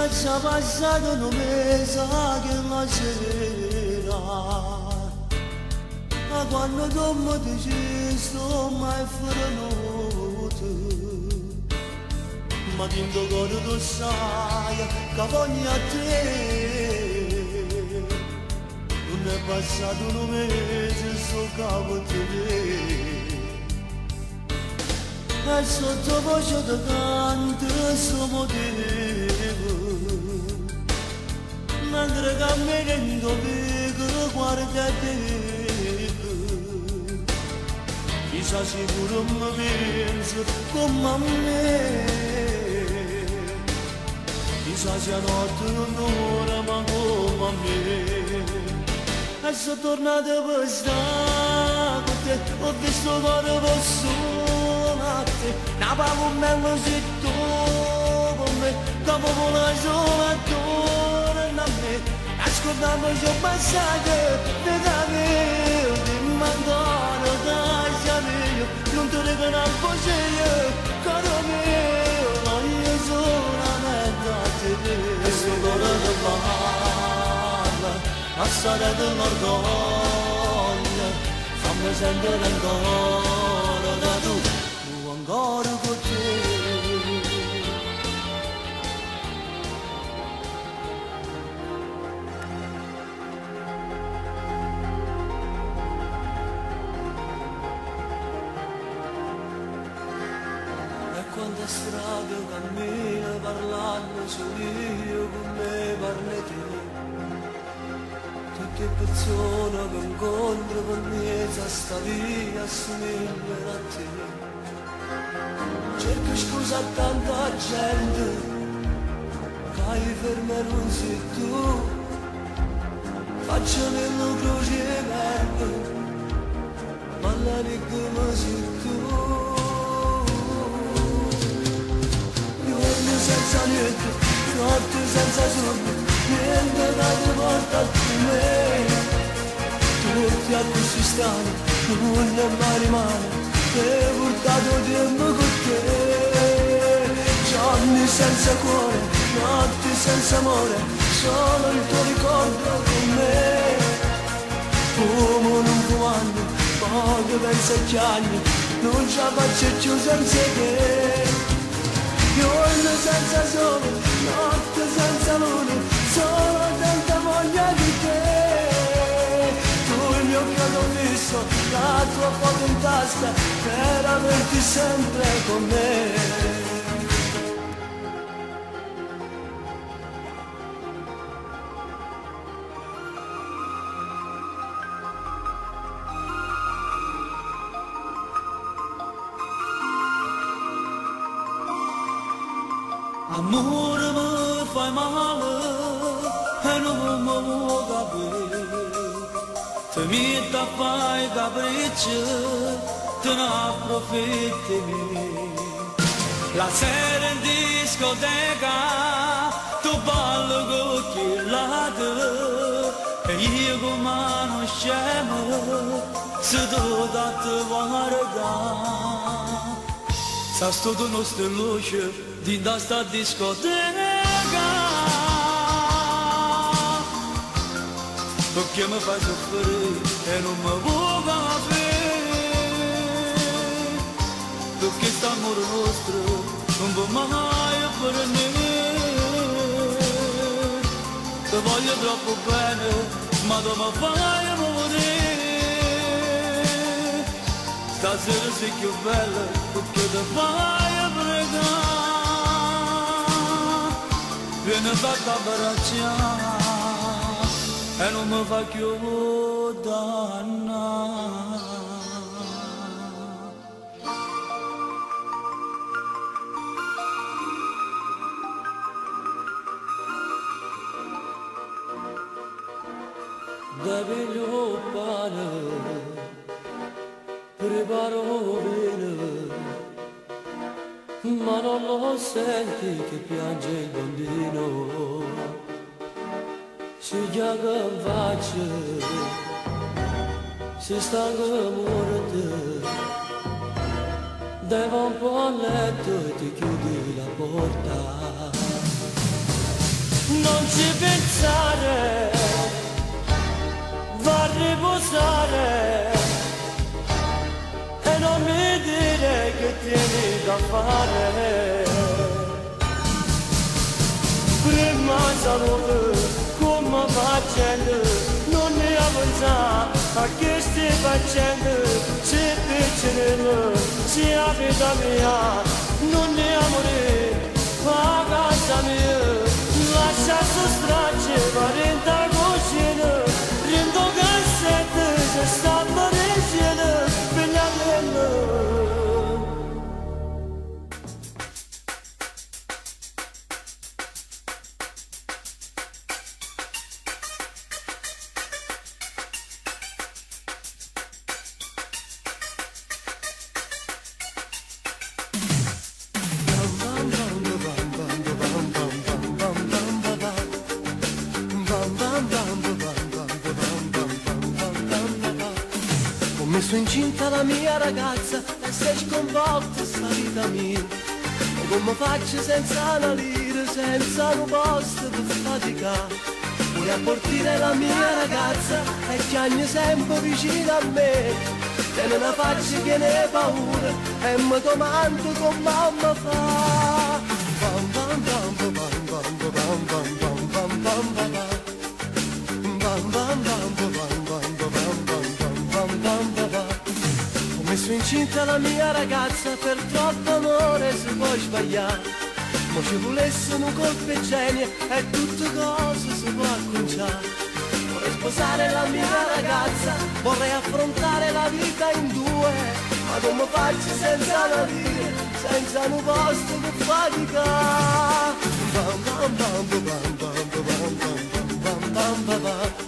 già passato un mese che la sera, ma quando tu mi dici sto mai frenuto, ma dentro cuore tu sai che voglio a te. Non è passato un mese sto capo te. E sottovoce ti canto sto motivo, mentre camminando piccolo guarda te. Chissà sicuro mi penso come a me, chissà se a notte non ora ma come a me. E sono tornato per stare con te, ho visto cuore posso na pago bello zitto con me, dopo vola sola attorno a me, ascoltando ciò passato, te da me, ti mandano da mio, non ti regalo un po' caro mio, ma io sono a te, e sto cuore che parla, a storia dell'orgoglio, fammi sentire ancora da tu. Ancora con te. E quante strade cammino parlando solo io con me parli te. Tutte persone che incontro per me sta via assomigliano a te. Cerco scusa a tanta gente che hai fermato sei tu, faccio nello crocevento, parlare come sei tu. Giorni senza niente, notte senza sonno, niente da ti porta a me. Tutti a così stanno, non è mai rimane. Hai portato tempo con te, giorni senza cuore, notti senza amore, solo il tuo ricordo con me. Fumo non fumando, poco penso a chiagni, non ce la faccio più senza te. Giorno senza sole, notte senza luna, solo tanta voglia di te. Che ho visto la tua foto in tasca per averti sempre con me. Amore mi fai male e non mi vuoi capire. Te mi tappai capricci, te ne approfitti mi. La sera in discoteca, tu balli con chi lade, e io con mano scema, se tu da te guarda. Sa sto tu nostro luce, di da sta discoteca. Perché mi fai soffrire e non mi vuoi capire. Perché st'amore nostro non va mai per me. Ti voglio troppo bene, ma tu mi fai morire. Stasera sei più bella perché ti fai pregare. Vieni fatta abbracciare e non mi fa più dannare. Devi il pane, preparo bene, ma non lo senti che piange il bambino. Si chiama faccia, si stanca morte, devo un po' a letto e ti chiudi la porta. non ci pensare, va a riposare e non mi dire che tieni da fare. Prima salute, come facendo, non ne avanza a che stai facendo, se piacere, se la vita mia, non ne amore, a casa mia, lascia su stracce, parenta cucina, rendo cassette, se sta parecchia, per la bella. Ho messo incinta la mia ragazza e sei sconvolta sta vita mia. E come faccio senza una lira, senza un posto per faticare? Vuoi apportare la mia ragazza e chiagni sempre vicino a me. E non la faccio che ne paura e mi domando come mamma fa. Bam bam bam bam bam bam bam bam bam bam bam. Ho messo incinta la mia ragazza, per troppo amore si può sbagliare. Ma ci volesse un colpo e genio e tutte cose si può acconciare. Vorrei sposare la mia ragazza, vorrei affrontare la vita in due, ma come faccio senza la vita, senza un posto per faticare? Bam bam bam bam bam bam bam bam bam bam bam.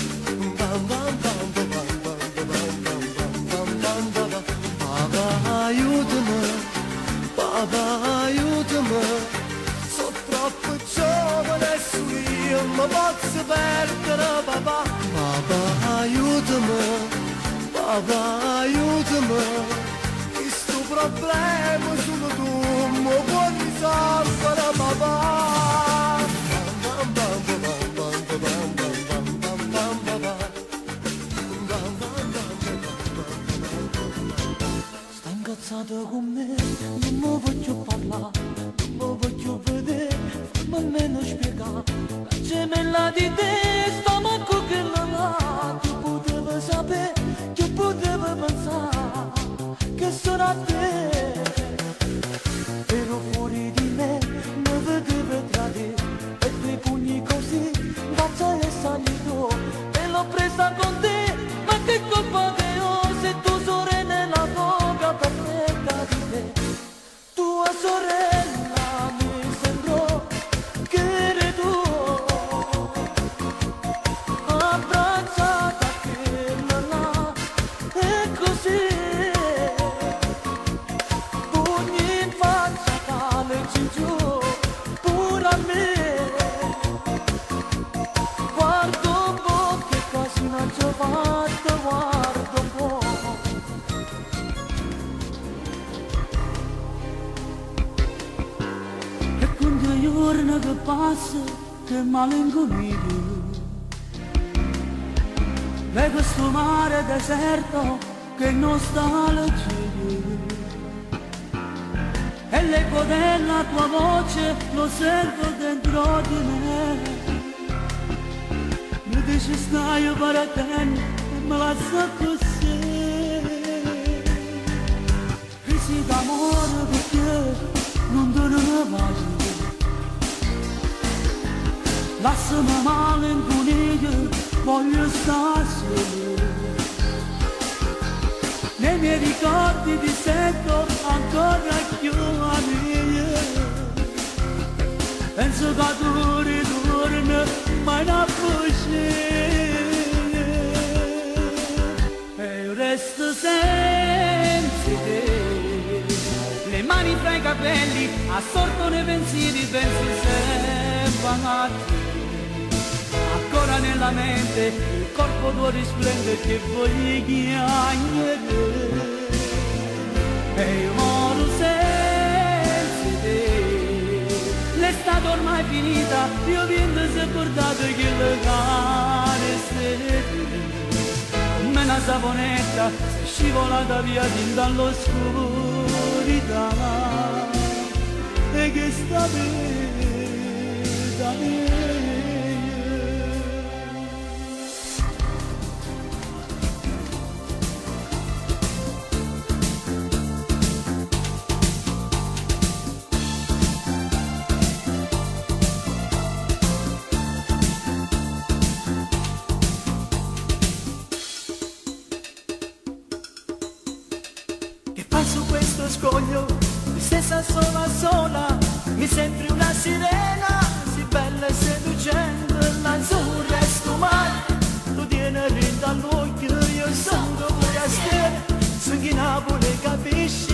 Papà, aiutami, sono troppo giovane e io mi posso perdere, papà. Papà, aiutami, questo problema solo tu mi puoi risolvere, papà. Bam bam bam bam bam bam bam bam bam bam. Sta incazzato con me, non mi voglio parlare, non mi voglio vedere, fammi almeno spiegare. La gemella di te, sta manco che la là, che potevo sapere, che potevo pensare, che sono a te. Ero fuori di me, mi vedevo tradire, e quei pugni così, faccia e salito, e l'ho presa con te, ma che colpa che ho, se tu sorella nella bocca perfetta di te. Tua sorella mi sembrò che eri tu, abbracciata che là, e così, pugni in faccia tale giù, pure a me. Guardo un po' che quasi non ci ho fatto, guardo un po'. E con 2 giorni che passa, che malinconia, e questo mare deserto che non sta leggero, e l'eco della tua voce lo sento dentro di me. Mi dici stai per te e me la so così, crisi d'amore perché non te ne vai. Lasciami malinconia, voglio stare solo. Nei miei ricordi ti sento ancora più amica. Penso che tu ritorni, ma non fuggire. E io resto senza te. Le mani fra i capelli, assorto nei pensieri, penso sempre a te. Ancora nella mente il corpo tuo risplende che voglio chiamare. E io moro senza te. L'estate vita ormai finita, io vinto se portato che le cane stelle. Come una saponetta scivolata via fin dall'oscurità, e che sta da me. Su questo scoglio, di stessa sola, mi sembri una sirena, si bella e seducente, l'azzurra e stumata, tu tieni rinda all'occhio, io sono pure a stelle, su chi Napoli capisci?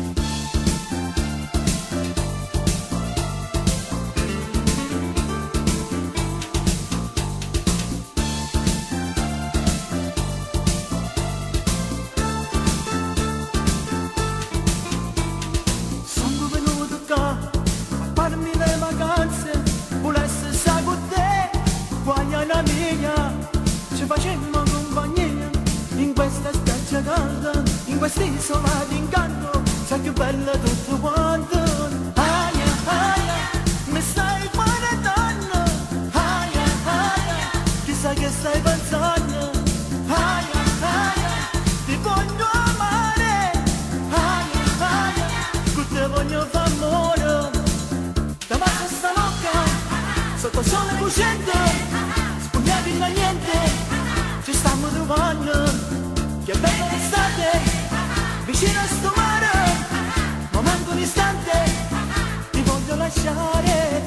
Ci facemmo compagnia in questa spiaggia calda, in quest'isola d'incanto, sai che bella tutto quanto. Aia, aia, mi stai guardando, aia, aia, chissà che stai pensando, aia, aia, ti voglio amare, aia, aia, che te voglio far amore. Da bassa sta locca, sotto sole lucente, spugnati da niente, ci stiamo trovando, che bella l'estate, vicino a sto mare, ma manco un istante, ti voglio lasciare.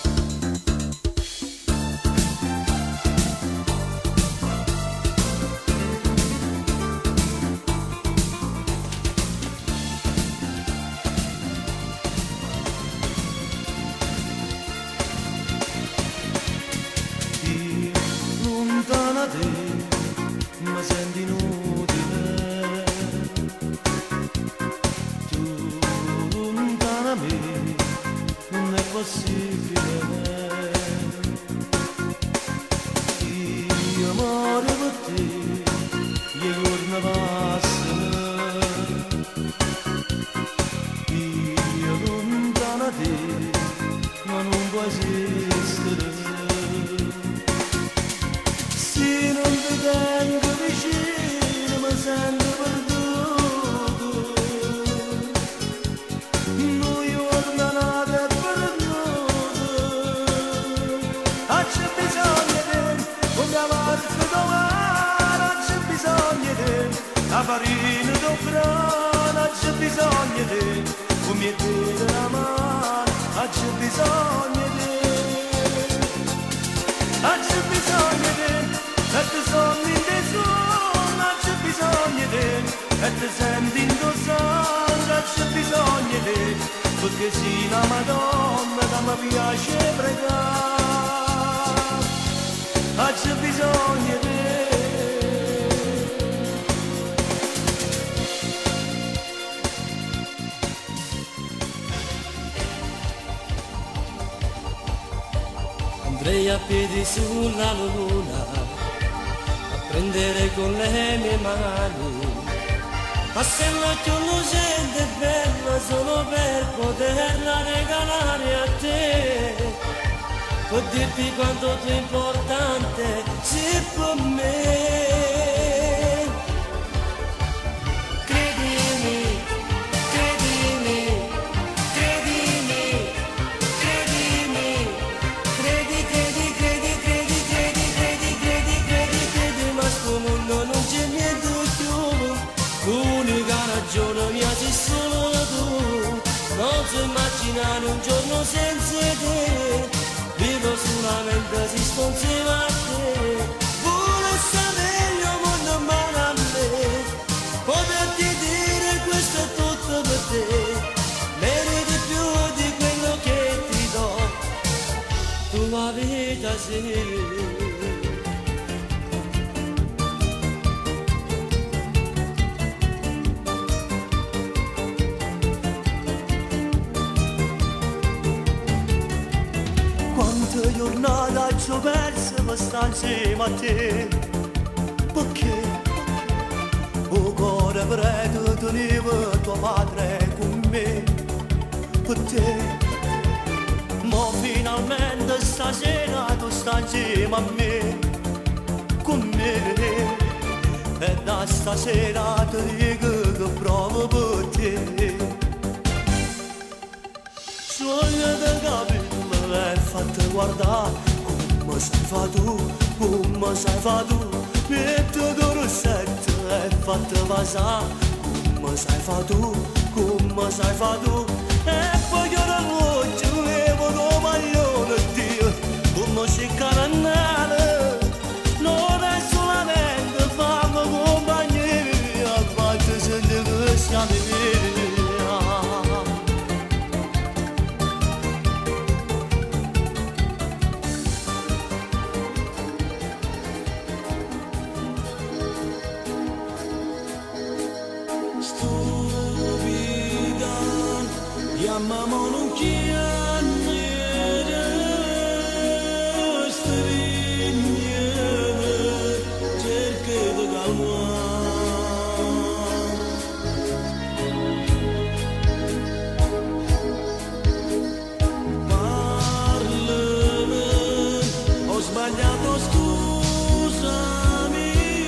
Lontana te, mi senti inutile, tu lontana me, non è possibile. Io amore per te, gli giorni passano, io lontana te, ma non può esistere. Se non ti tengo vicino mi sento perduto, noi giornate perduto, c'è bisogno di te, come amarti domani, c'è bisogno di te, la farina del grano, c'è bisogno di te, come te la mano, c'è bisogno di te, c'è bisogno di te. E ti sogni in te sono, c'è bisogno di te, e ti senti in tuo sangue, c'è bisogno di te, perché sei una Madonna che mi piace pregare, c'è bisogno di te. Andrei a piedi sulla luna, prendere con le mie mani, ma se l'occhio lucente è bella solo per poterla regalare a te, per dirti quanto tu è importante sei per me. Credimi, credimi, credimi, credimi, credi, credi, credi, credi, credi, credi, credi, credi, credi, ma sto mondo non c'è niente più, l'unica ragione mia sei solo tu, non so immaginare un giorno senza te, vivo solamente se sto insieme a te, vuole sapere il mondo male a me, poterti dire questo è tutto per te, meriti più di quello che ti do, tua vita sei. giornata ci ho perso per stare insieme a te. Perché? O cuore preto teneva tuo padre con me. Per te. Ma finalmente stasera tu stai insieme a me. Con me. E da stasera ti dico che provo per te. Sogno da capello e fatte guardare come sai fa tu, come sai fa tu. Metto da rossetto e fatte passare come sai fa tu, come sai fa tu. E poi io la voce levo da maglione Dio, come si carannale. Non è solamente fammi compagnia, a volte sento che siamo via. Chiamamo non chiamare, strignere, cerca di calmare. Parlami, ho sbagliato, scusami,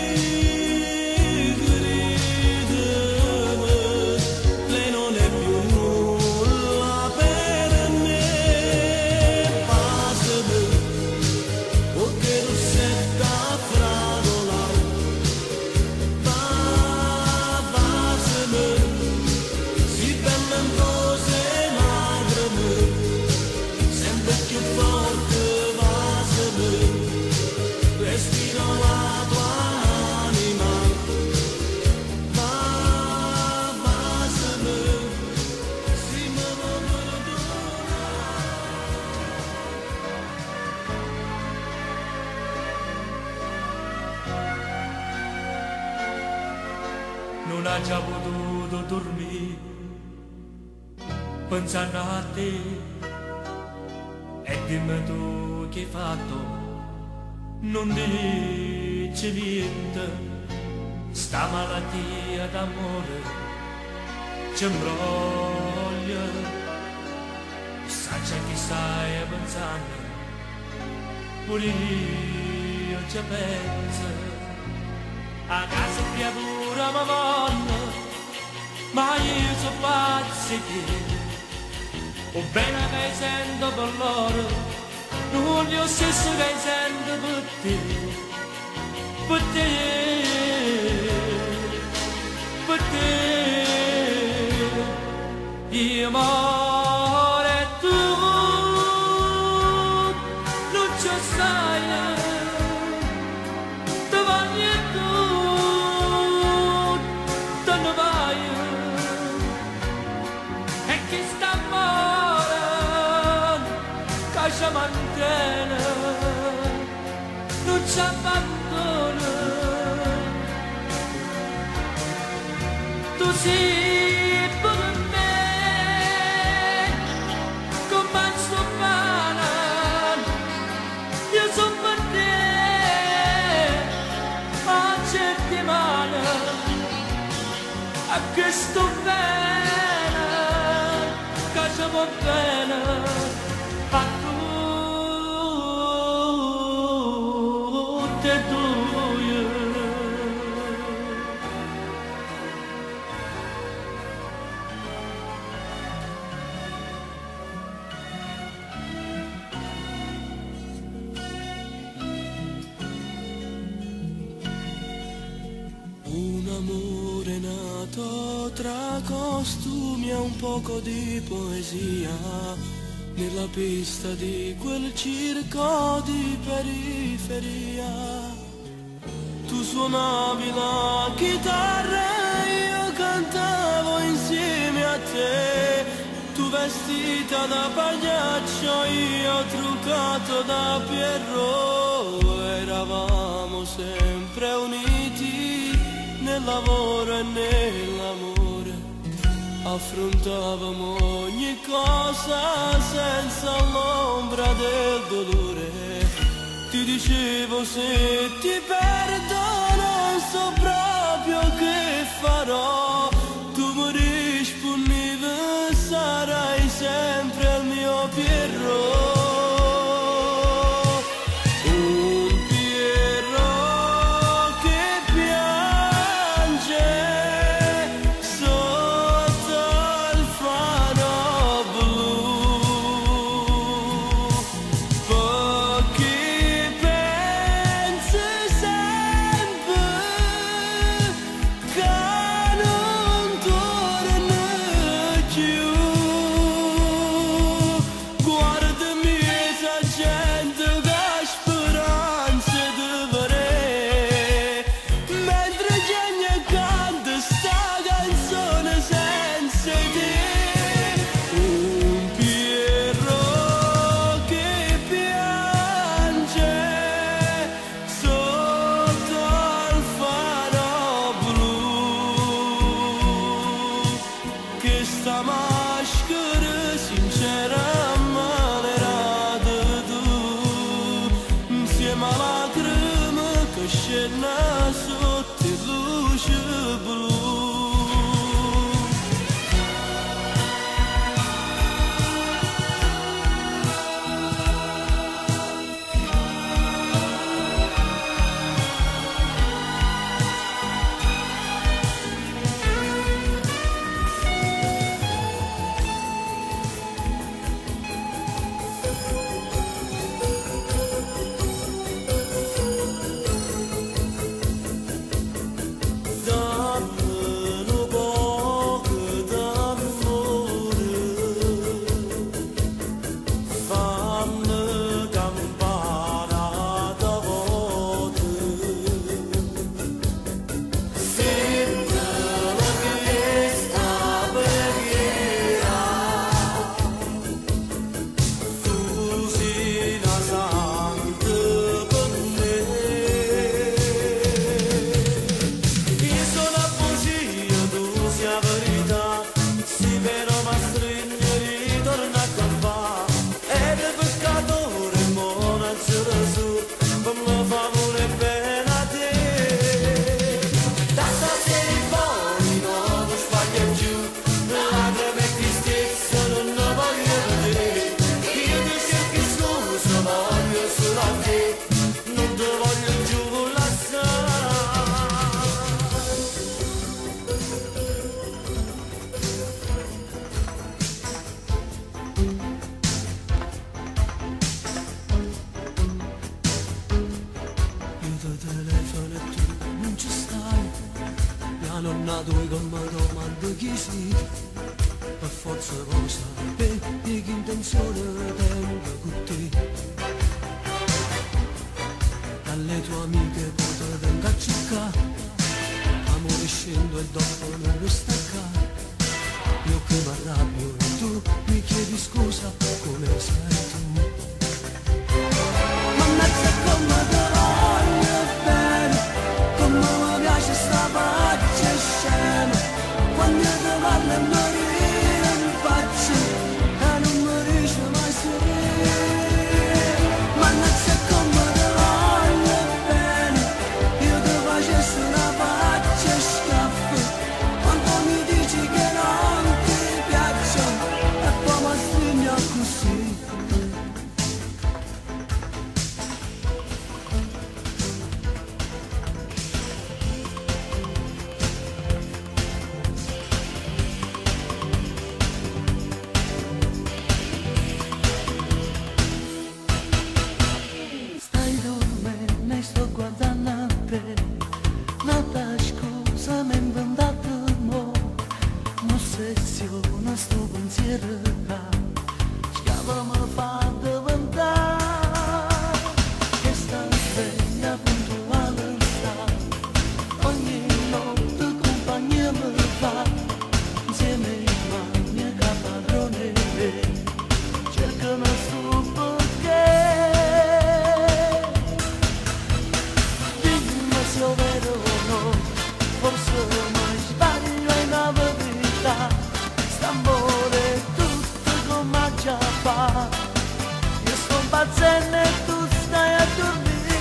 credimi, lei non è più nulla per me. Passami, perché tu sei fragola. Passami, si bella in cose lacrime, sempre più forte. Passami, respiro la tua anima. Passami, si me lo perdona. Non ha già potuto dormire pensando a te. E dimmi tu che hai fatto, non dici niente. Sta malattia d'amore ci imbroglia. Sa già che stai pensando, pure io ci penso. A casa creatura mi voglio, ma io sono pazzo che o bene che sento per loro, non io stesso che sento per te, per te, per te. Io amore tu non ci stai. Ci mantiene, non ci abbandona. Tu sei per me, come il suo pane, io sono per te, a certi mani, a questo bene, che ci va bene, a Un amore nato tra costumi e un poco di poesia, nella pista di quel circo di periferia. Tu suonavi la chitarra e io cantavo insieme a te. Tu vestita da pagliaccio, io truccato da Pierrot. Eravamo sempre uniti nel lavoro e nell'amore. Affrontavamo ogni cosa senza l'ombra del dolore. dicevo se ti perdo non so proprio che farò. Tu mi rispondevi sarai sempre al mio Pierrot. Questa maschera sincera ammalerata tu, insieme alla crema che scena sotto luce blu. Telefono e tu non ci stai, mia nonna tu come domanda chi sei, per forza cosa, per che intenzione tengo con te. Dalle tue amiche poi te vengo a cercare, amore scendo e dopo non resta qua. Io che mi arrabbio e tu mi chiedi scusa, come sai tu. Mannaggia come te voglio bene, come mi piace sta faccia scema, quando ti parlo e mi ride in faccia e non mi dice mai sereno. Mannaggia come te voglio bene, io ti facessi una faccia scaffa, quando mi dici che non ti piaccio e poi mi stringi così. Sto pensiero schiava mi fa diventare che sta sveglia puntuale sta ogni notte compagnia mi fa insieme ai mani che padrone cercano su perché dimmi se è vero o no, forse mai sbaglio è una verità. Amore tutto come già fa, io sto impazzendo e tu stai a dormire.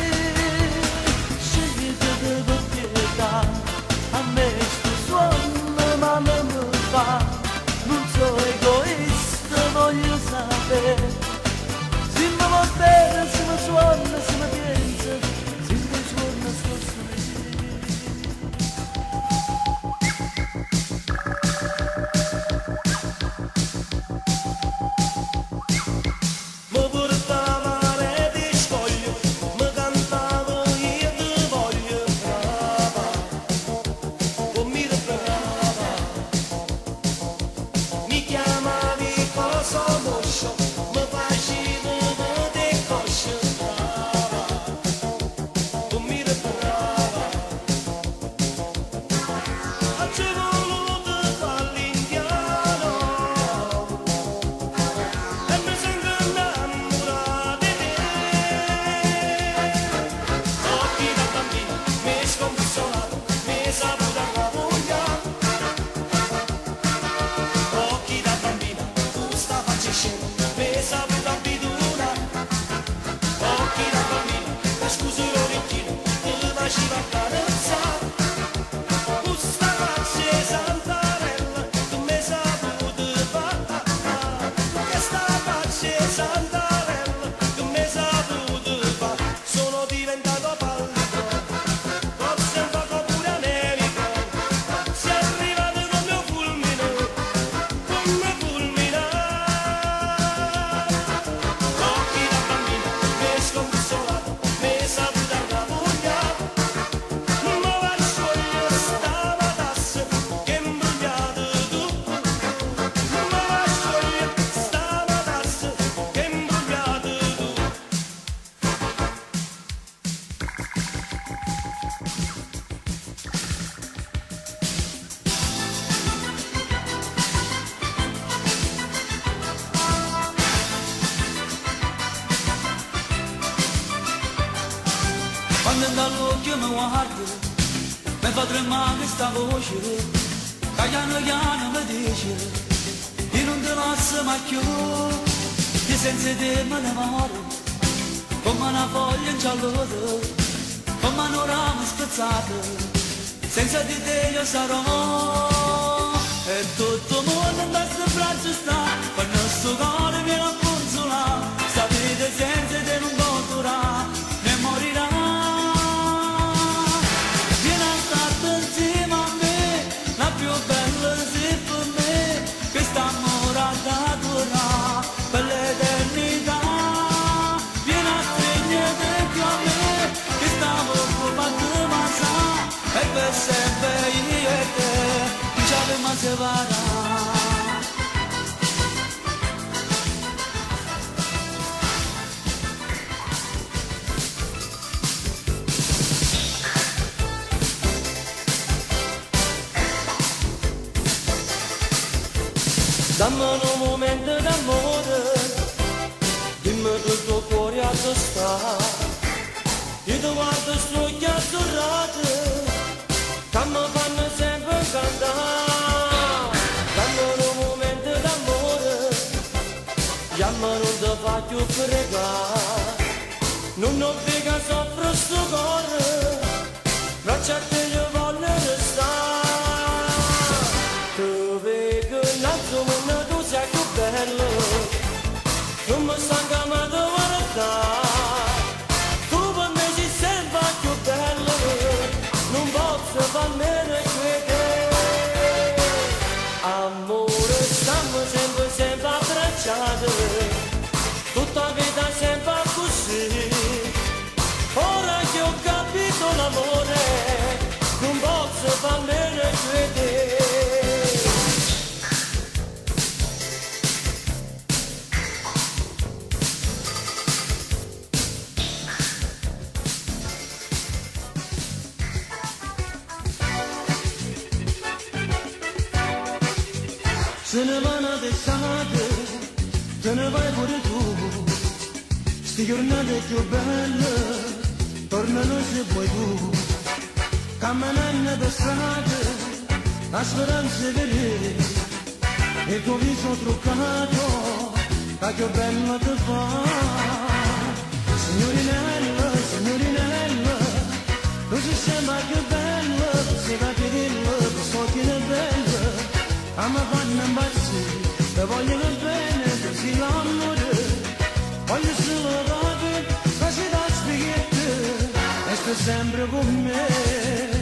quando dall'occhio mi guardi, mi fa tremare questa voce, che piano piano mi dice, io non ti lascio mai più, che senza te me ne muore, come una foglia in giallo, come un ramo spezzato, senza di te io sarò, e tutto il mondo in questo braccio sta, per il nostro cuore viene a consolare, sta vita senza te non può durare, ne morirà. Vieni a stare insieme a me, la più bella sei per me, questa amore da durare per l'eternità. Vieni a stringere più a me, che stavo occupando ma sa, e per sempre io e te non ci abbiamo separato. Dammi un momento d'amore, dimmi tutto il cuore a te sta, io ti guardo sulle azzurrate, che mi fanno sempre cantare. Dammi un momento d'amore, chiama non ti faccio pregare, non ho piega sopra sto cuore, braccia a te io voglio restare. Non mi stanca mai di guardare, tu per me sei sempre più bello, non posso farmene credere. Amore, stiamo sempre, sempre abbracciati, tutta la vita sempre così. Ora che ho capito l'amore, non posso farmene credere. Se ne vanno d'estate, te ne vai pure tu, sti giornate più belle, tornano se vuoi tu, camminando per strada, la speranza vedere, il tuo viso truccato, che più bello ti fa. Signorinella, signorinella, tu sei sempre più bella, sei capirilla, tu so che è bella. A me fanno impazzire, te vogliono bene, così l'amore. Voglio solo capire, così da spieghette, e sto sempre con me.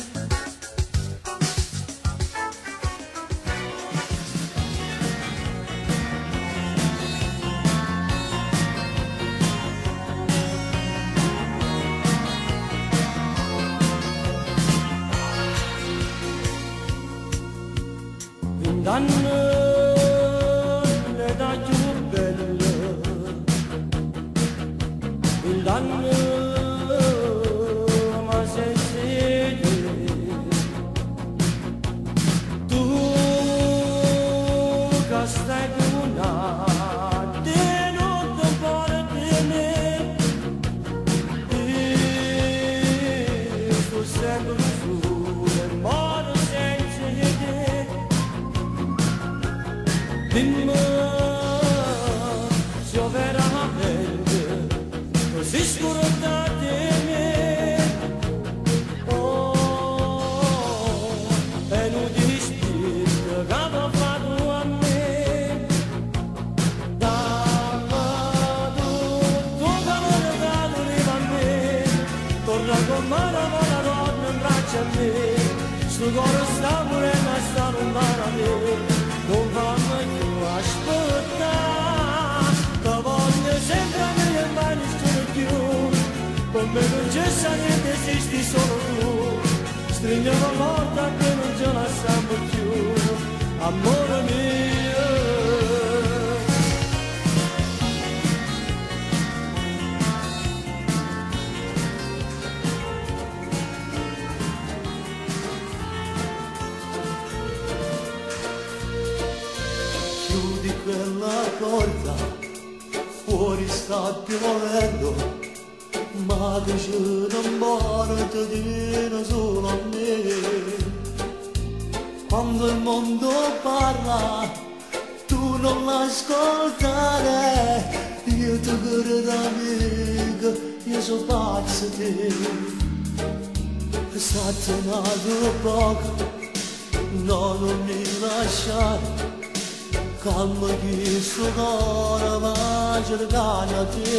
Vent'anni l'età più bella, vent'anni ma sei tu che stai con te non ti pare di me, e tu sempre su e muore senza di te. Dimmi se veramente così scordate me, oh, e non ti dispiace che mi fatto a me, dammi tutto che mi regalo a me, torna con mano la donna in braccio a me, sto cuore sta morendo e sta lontano a me. Non fammi più aspettare, ti voglio sempre nelle mani solo più, con me non c'è niente, esisti solo tu, stringiamo morta che non ce la lasciamo più, amore mio. Chiudi quella porta, fuori sta piovendo, ma che ci non porta dire solo a me. Quando il mondo parla, tu non l'ascoltare, io ti credo amico, io sono pazzo di te. Satanato poco, no, non mi lasciare, calma che sto cuore va cercare a te.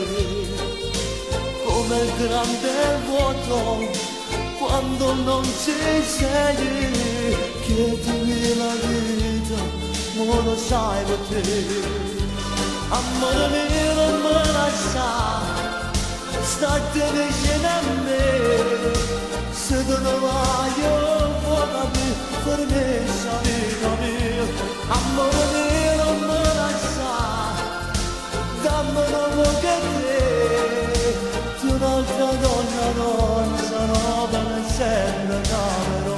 Come il grande vuoto, quando non ci sei, che ti viene la vita, ma lo sai per te. Amore mio non me lasciare, state vicino a me. Se tu non vai io vuoi per me amica mia. Amore mio non me lasciare, dammi un po' che te. Tu un'altra donna non sarò per sempre camero.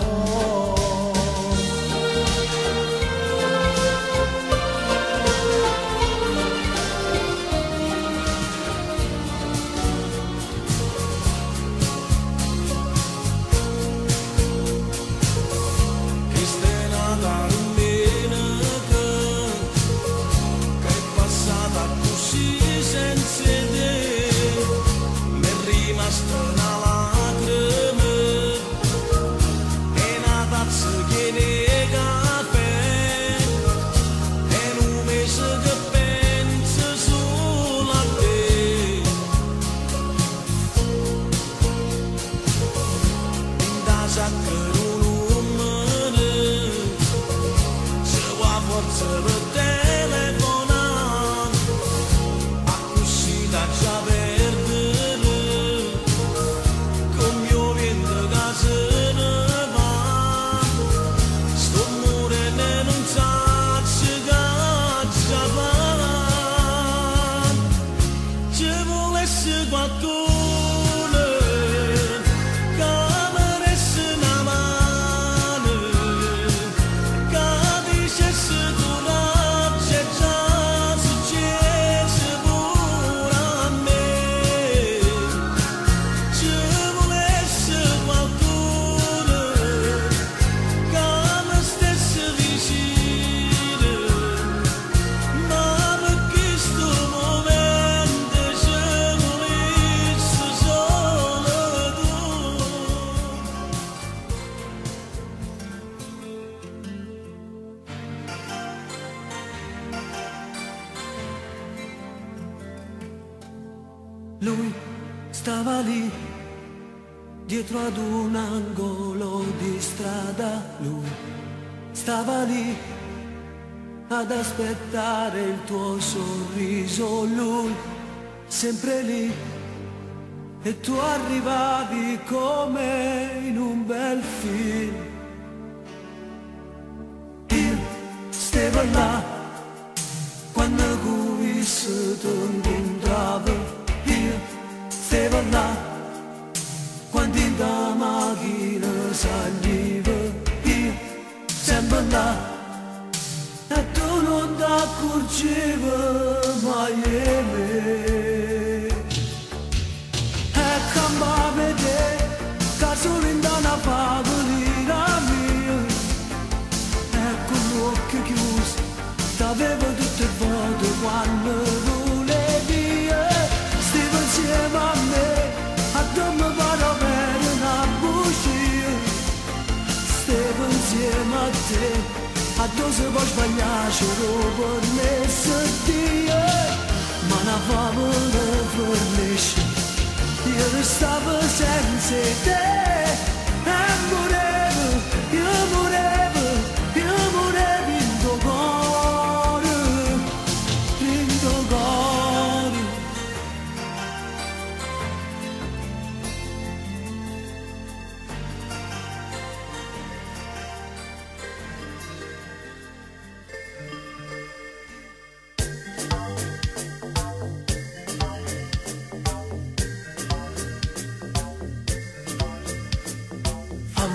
Lui stava lì, dietro ad un angolo di strada. Lui stava lì, ad aspettare il tuo sorriso. Lui, sempre lì, e tu arrivavi come in un bel film. Io stavo là, quando qui si ti incontravo. Io stavo là, quando in da macchina saliva. Io sempre là, e tu non ti accorgevi mai di me. E cambiava te, che solo in da una favolina mia. E con l'occhio chiuso, t'avevo tutto il voto quando volevi. Stavo insieme a me, a dormire per una bugia. Stavo insieme a te, a dove si può sbagliare, solo per me se Dio. Ma una favola fornisce, io restavo senza te. E morevo, io morevo, io morevo in tuo cuore, in tuo cuore.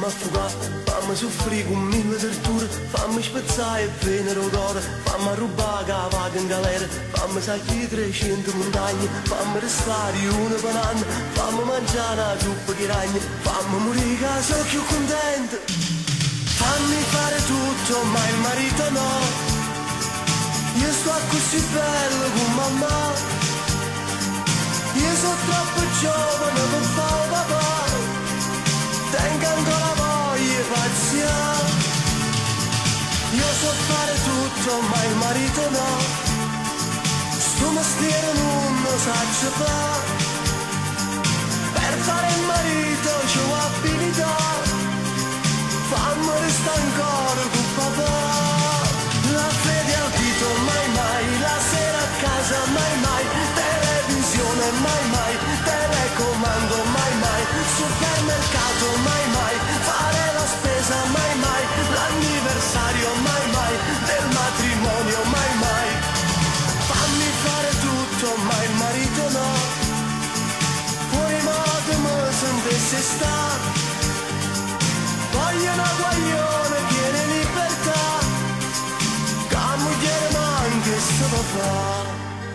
affogare, fammi soffrire con mille torture, fammi spezzare e venere odore, fammi rubare che vado in galera, fammi salire 300 montagne, fammi restare una per anno, fammi mangiare una zuppa di ragno, fammi morire che sono più contento. Fammi fare tutto ma il marito no, io sto così bello con mamma. Io sono troppo giovane per fare papà, tengo ancora voglia di paziare. Io so fare tutto ma il marito no, sto mestiere non lo saccio fare. Per fare il marito c'ho abilità, fammi restare ancora con papà. La fede al dito mai mai, la sera a casa mai mai, televisione mai mai, telecomando mai mai, supermercato mai mai, fare la spesa mai mai, l'anniversario mai mai, del matrimonio mai mai. Fammi fare tutto ma il marito no, fuori modo me sentesse stare, voglio una guaglione piena di libertà, che a moglie manca se lo fa.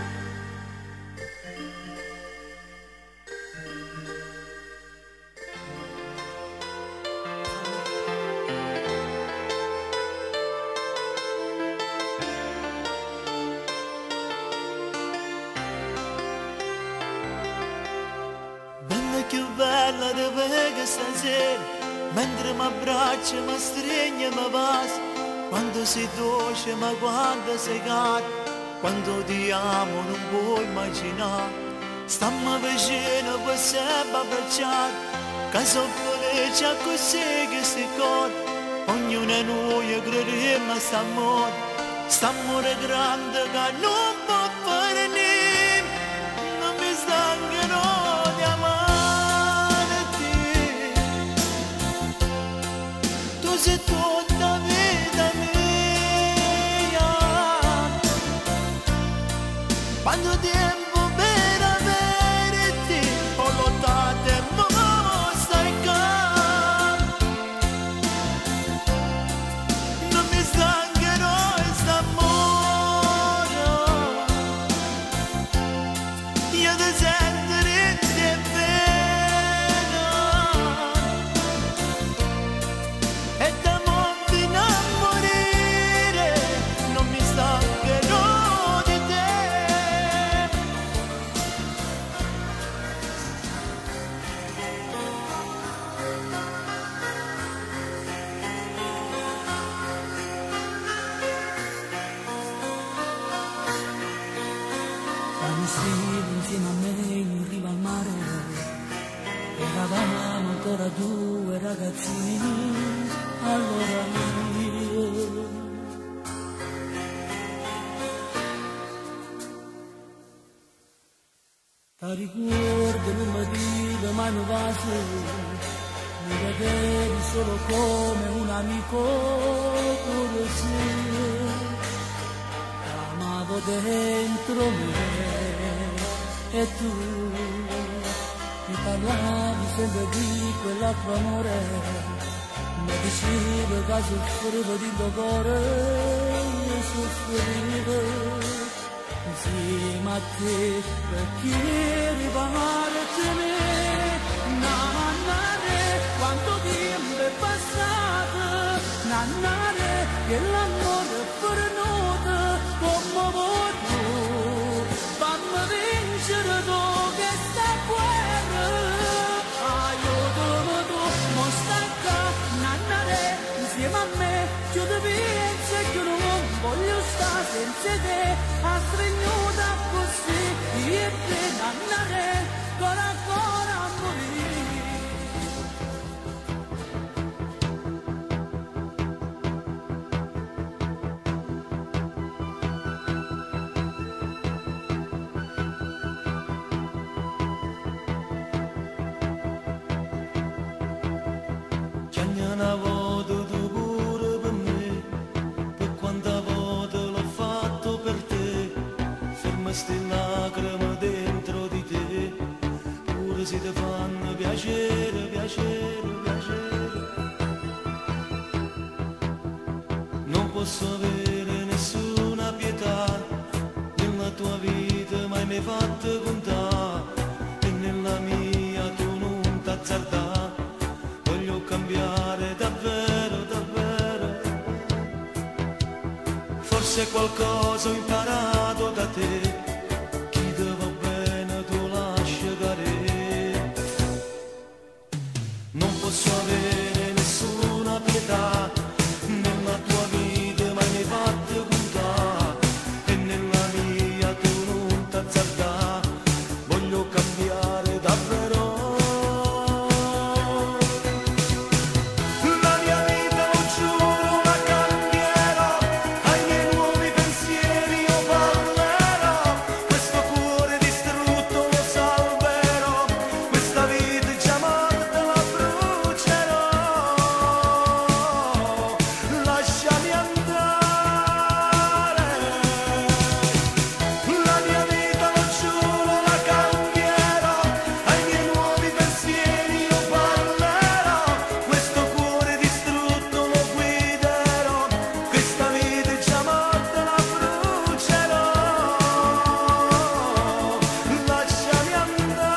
Più bella di me stasera, mentre mi abbraccia, mi stringe, mi basa, quando sei dolce, ma quando sei cara, quando ti amo non puoi immaginare, stammi vicino per sempre abbracciare, che sono felice così che si corre, ognuno di noi crediamo a st'amore grande che non può fare niente, non mi stancherò di amare. Sei tutta vita mia, quando tempo per averti ho lottato e mo stai qua, non mi stancherò e st'amore, io ti sento di pena. E da fino a morire non mi stancherò di te. Quando stavo insieme a me in riva al mare, eravamo ancora due ragazzini, allora io ti ricordo non mi dico mai non va su, mi vedevi solo come un amico così, amavo dentro me e tu mi parlavi sempre di quell'altro amore, mi dicevi che soffrivo di tuo cuore, io soffrivo insieme a te per ripararti me. Nannare, quanto tempo è passato, nannare, che l'amore è venuto come voglio, fammi vincere tu che sta guerra, aiutami tu, mo stai qua, nannare, insieme a me, io ti penso che non voglio stare senza te, a stregnuta così, io e te, nannare, con ancora a morire. Una volta tu pure per me, per quanta volta l'ho fatto per te, ferma ste lacrime dentro di te, pure se ti fanno piacere, piacere, piacere. contare e nella mia tu non t'azzardare. Voglio cambiare davvero, davvero. Forse qualcosa ho imparato da te. Chi ti va bene tu lascia cadere. Non posso avere nessuna pietà. Nella tua vita mai mi hai fatto contare e nella mia tu non t'azzardare. Voglio cambiare davvero. La mia vita lo giuro la cambierò, ai miei nuovi pensieri io parlerò. Questo cuore distrutto lo salverò, questa vita già morta la brucerò. Lasciami andare, la mia vita lo giuro la cambierò, ai miei nuovi pensieri io parlerò, questo cuore distrutto lo guiderò, questa vita già morta la brucerò. Lasciami andare.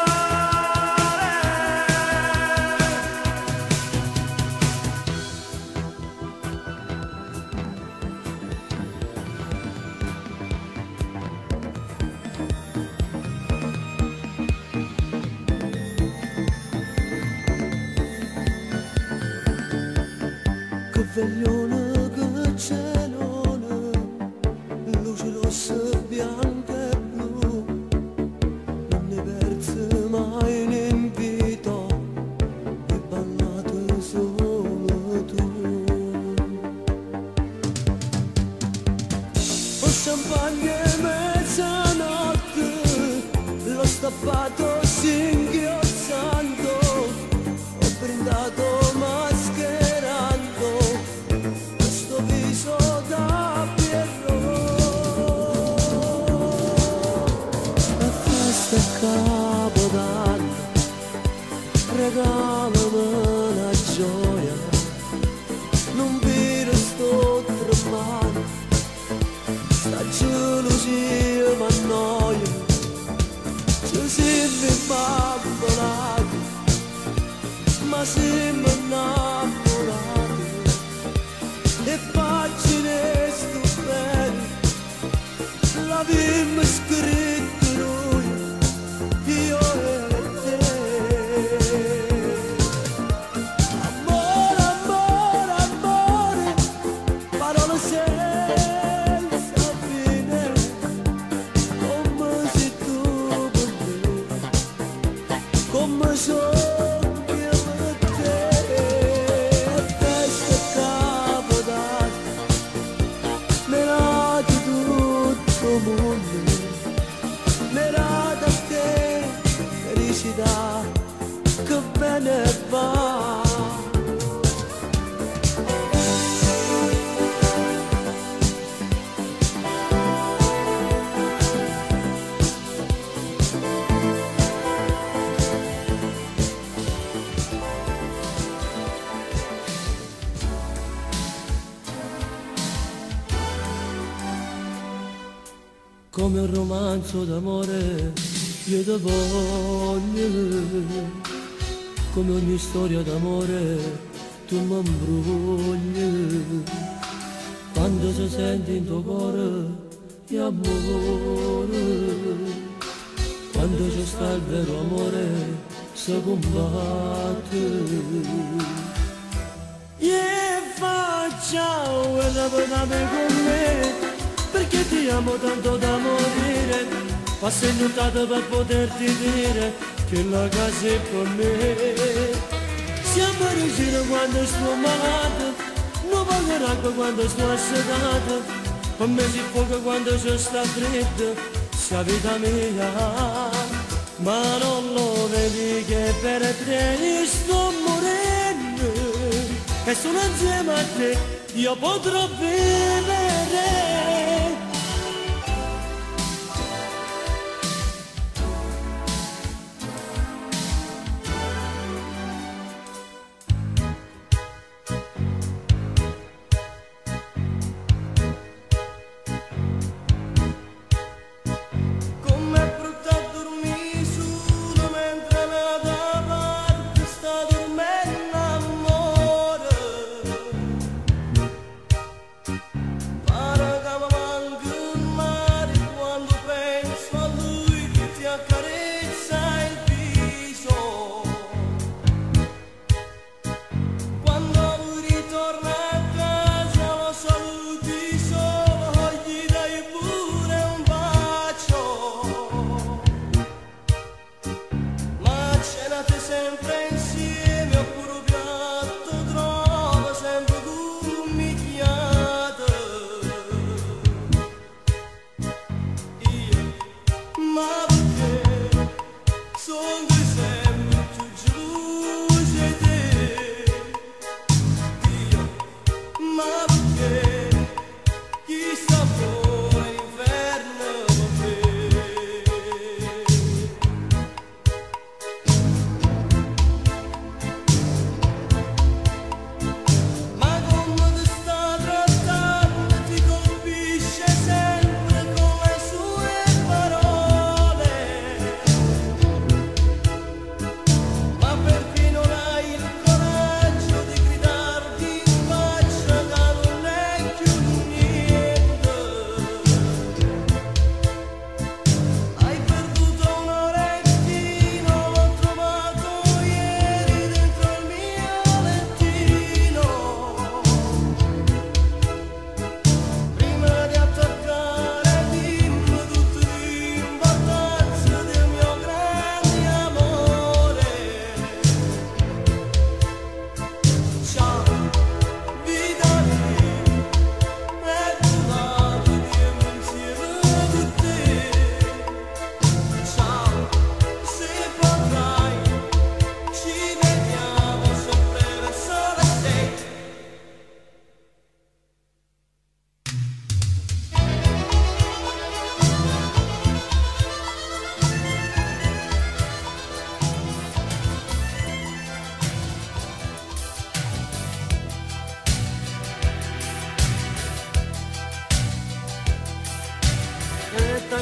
Che veglione, che cielone, luci rosse, bianche e blu, non ne perse mai un invito, e ballate solo tu. Ho champagne e mezzanotte, l'ho stappato singhiozzando, ho brindato mascherando questo viso da Pierrot. La festa è Capodanno, regalami una gioia, non vi sto tremando, sta gelosia m'annoia, ci siamo imbambolati, ma siamo innamorati, e pagine stupende l'abbiamo scritto noi, io e te. Amore, amore, amore, parole senza fine, come se tu per me, come sono io per te. Festa e Capodanno, merata tutto il mondo, merata a te, felicità, che bene va. Come un romanzo d'amore io ti voglio, come ogni storia d'amore tu mi imbrogli. Quando si sente in tuo cuore è amore, quando ci sta il vero amore si combatte. E facciamo e lavorare con me, perché ti amo tanto da morire, passo innuttato per poterti dire che la casa è per me. Siamo vicini quando sto malato, non voglio acqua quando sto assedato, per me si fuoco quando c'è sta freddo, sia vita mia. Ma non lo vedi che per te io sto morendo, e sono insieme a te io potrò vivere. Com'è brutta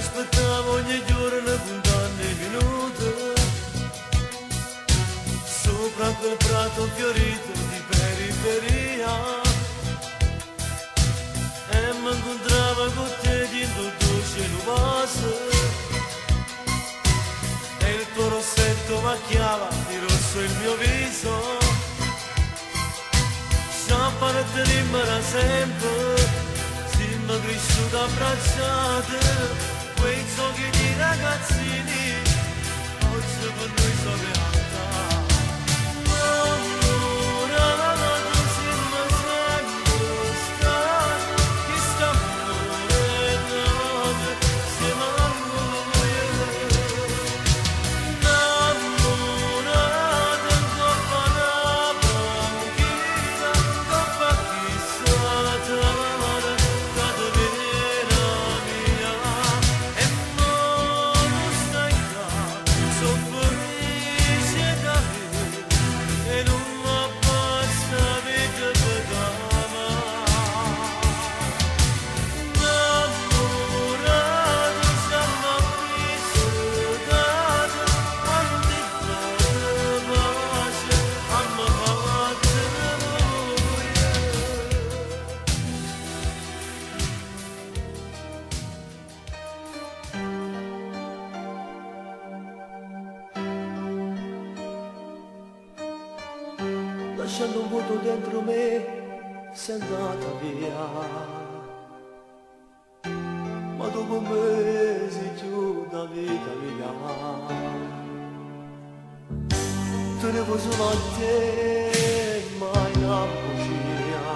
aspettavo ogni giorno con tanti minuti sopra quel prato fiorito di periferia e mi incontravo con te dentro il dolce nuvoso e il tuo rossetto macchiava di rosso il mio viso. Champagne te rimarrà sempre, siamo cresciuti abbracciati, quei giochi di ragazzini, oggi per noi sono realtà. Allora tu sei sempre stato, che sta morendo, siamo a noi. Innamorati in coppa da banchina, coppa chissà trovare, cadere mia, e non stai là, sono felice da me, e non basta vita per amare. Innamorato siamo appicciati, quando ti trovo pace, ammato lasciando un vuoto dentro me, sei andata via. Ma dopo mesi giù da vita mia, tenevo solo a te, mai una bugia.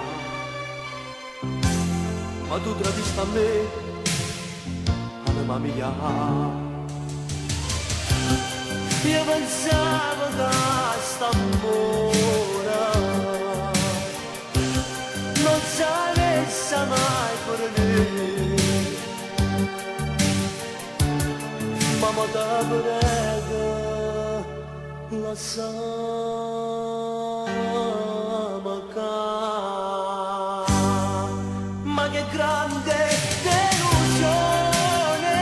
Ma tu tradisti a me, anima mia. Io pensavo che st'amore non s'avesse mai per me, mamma te prego, lasciami cadere. Ma che grande delusione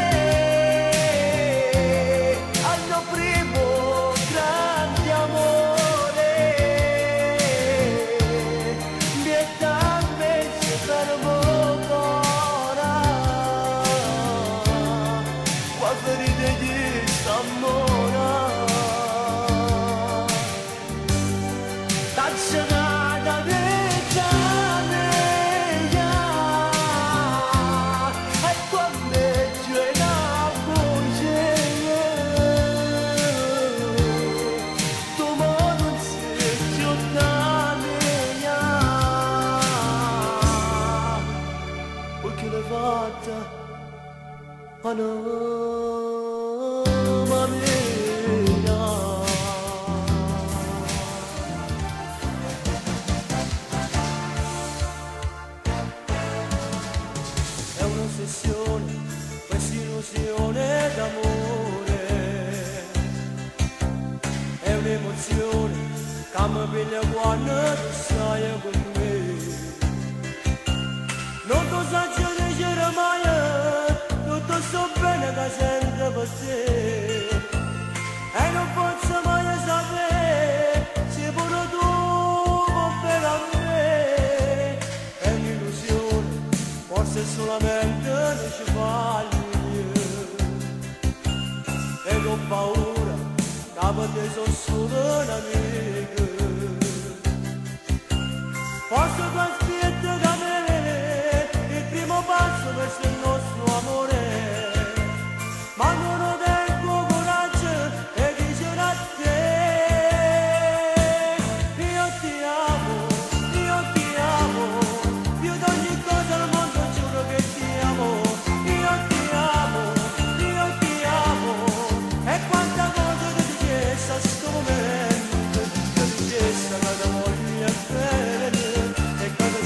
al mio primo grande amore, vietamente per cuore qua ferite di st'amore. T'accennata vita mia, e quando c'è la voce, tu non sei più da mia, perché l'hai fatta a nome mia. È un'ossessione, questa illusione d'amore, è un'emozione che mi piglia quando tu stai con me. Non ti saggio dire mai, tutto sto bene che sento per te, e non posso mai sapere se pure tu vuoi bene a me. È un'illusione, forse solamente ne ci parli, e ho paura che per te sono solo un amico. Forse tu aspetti da me il primo passo verso il nostro amore, ma non ho tempo coraggio e dicevo a te, io ti amo, più di ogni cosa al mondo giuro che ti amo, io ti amo, e quanta cosa ti dicesse a sto momento, ti dicesse che ti voglio bene, e cosa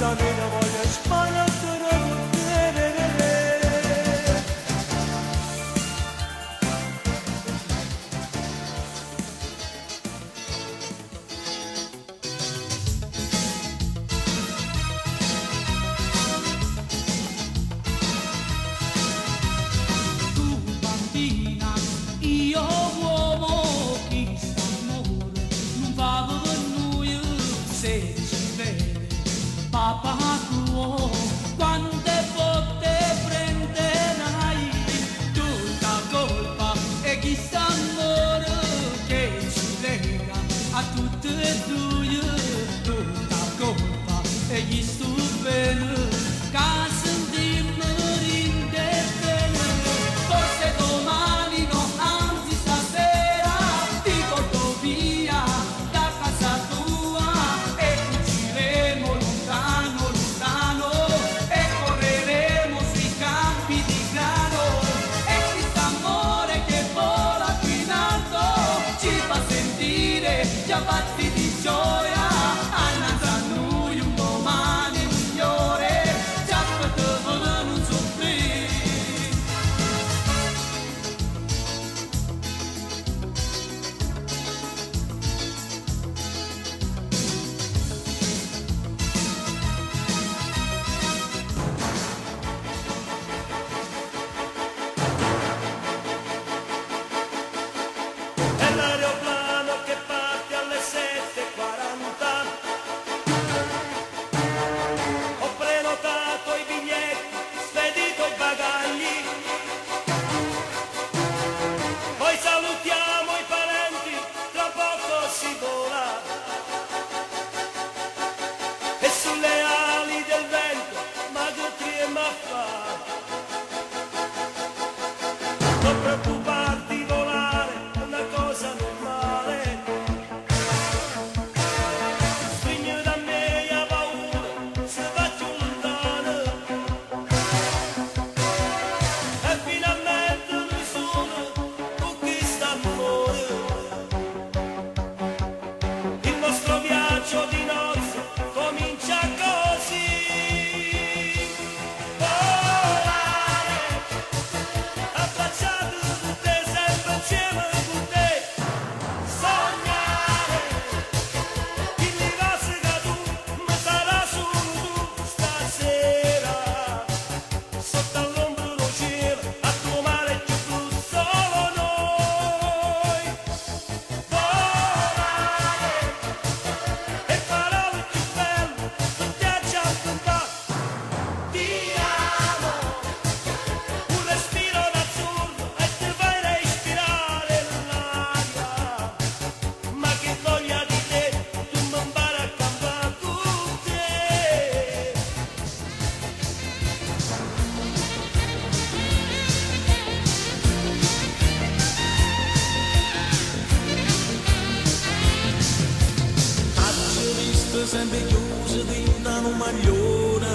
sempre chiuso dentro un maglione,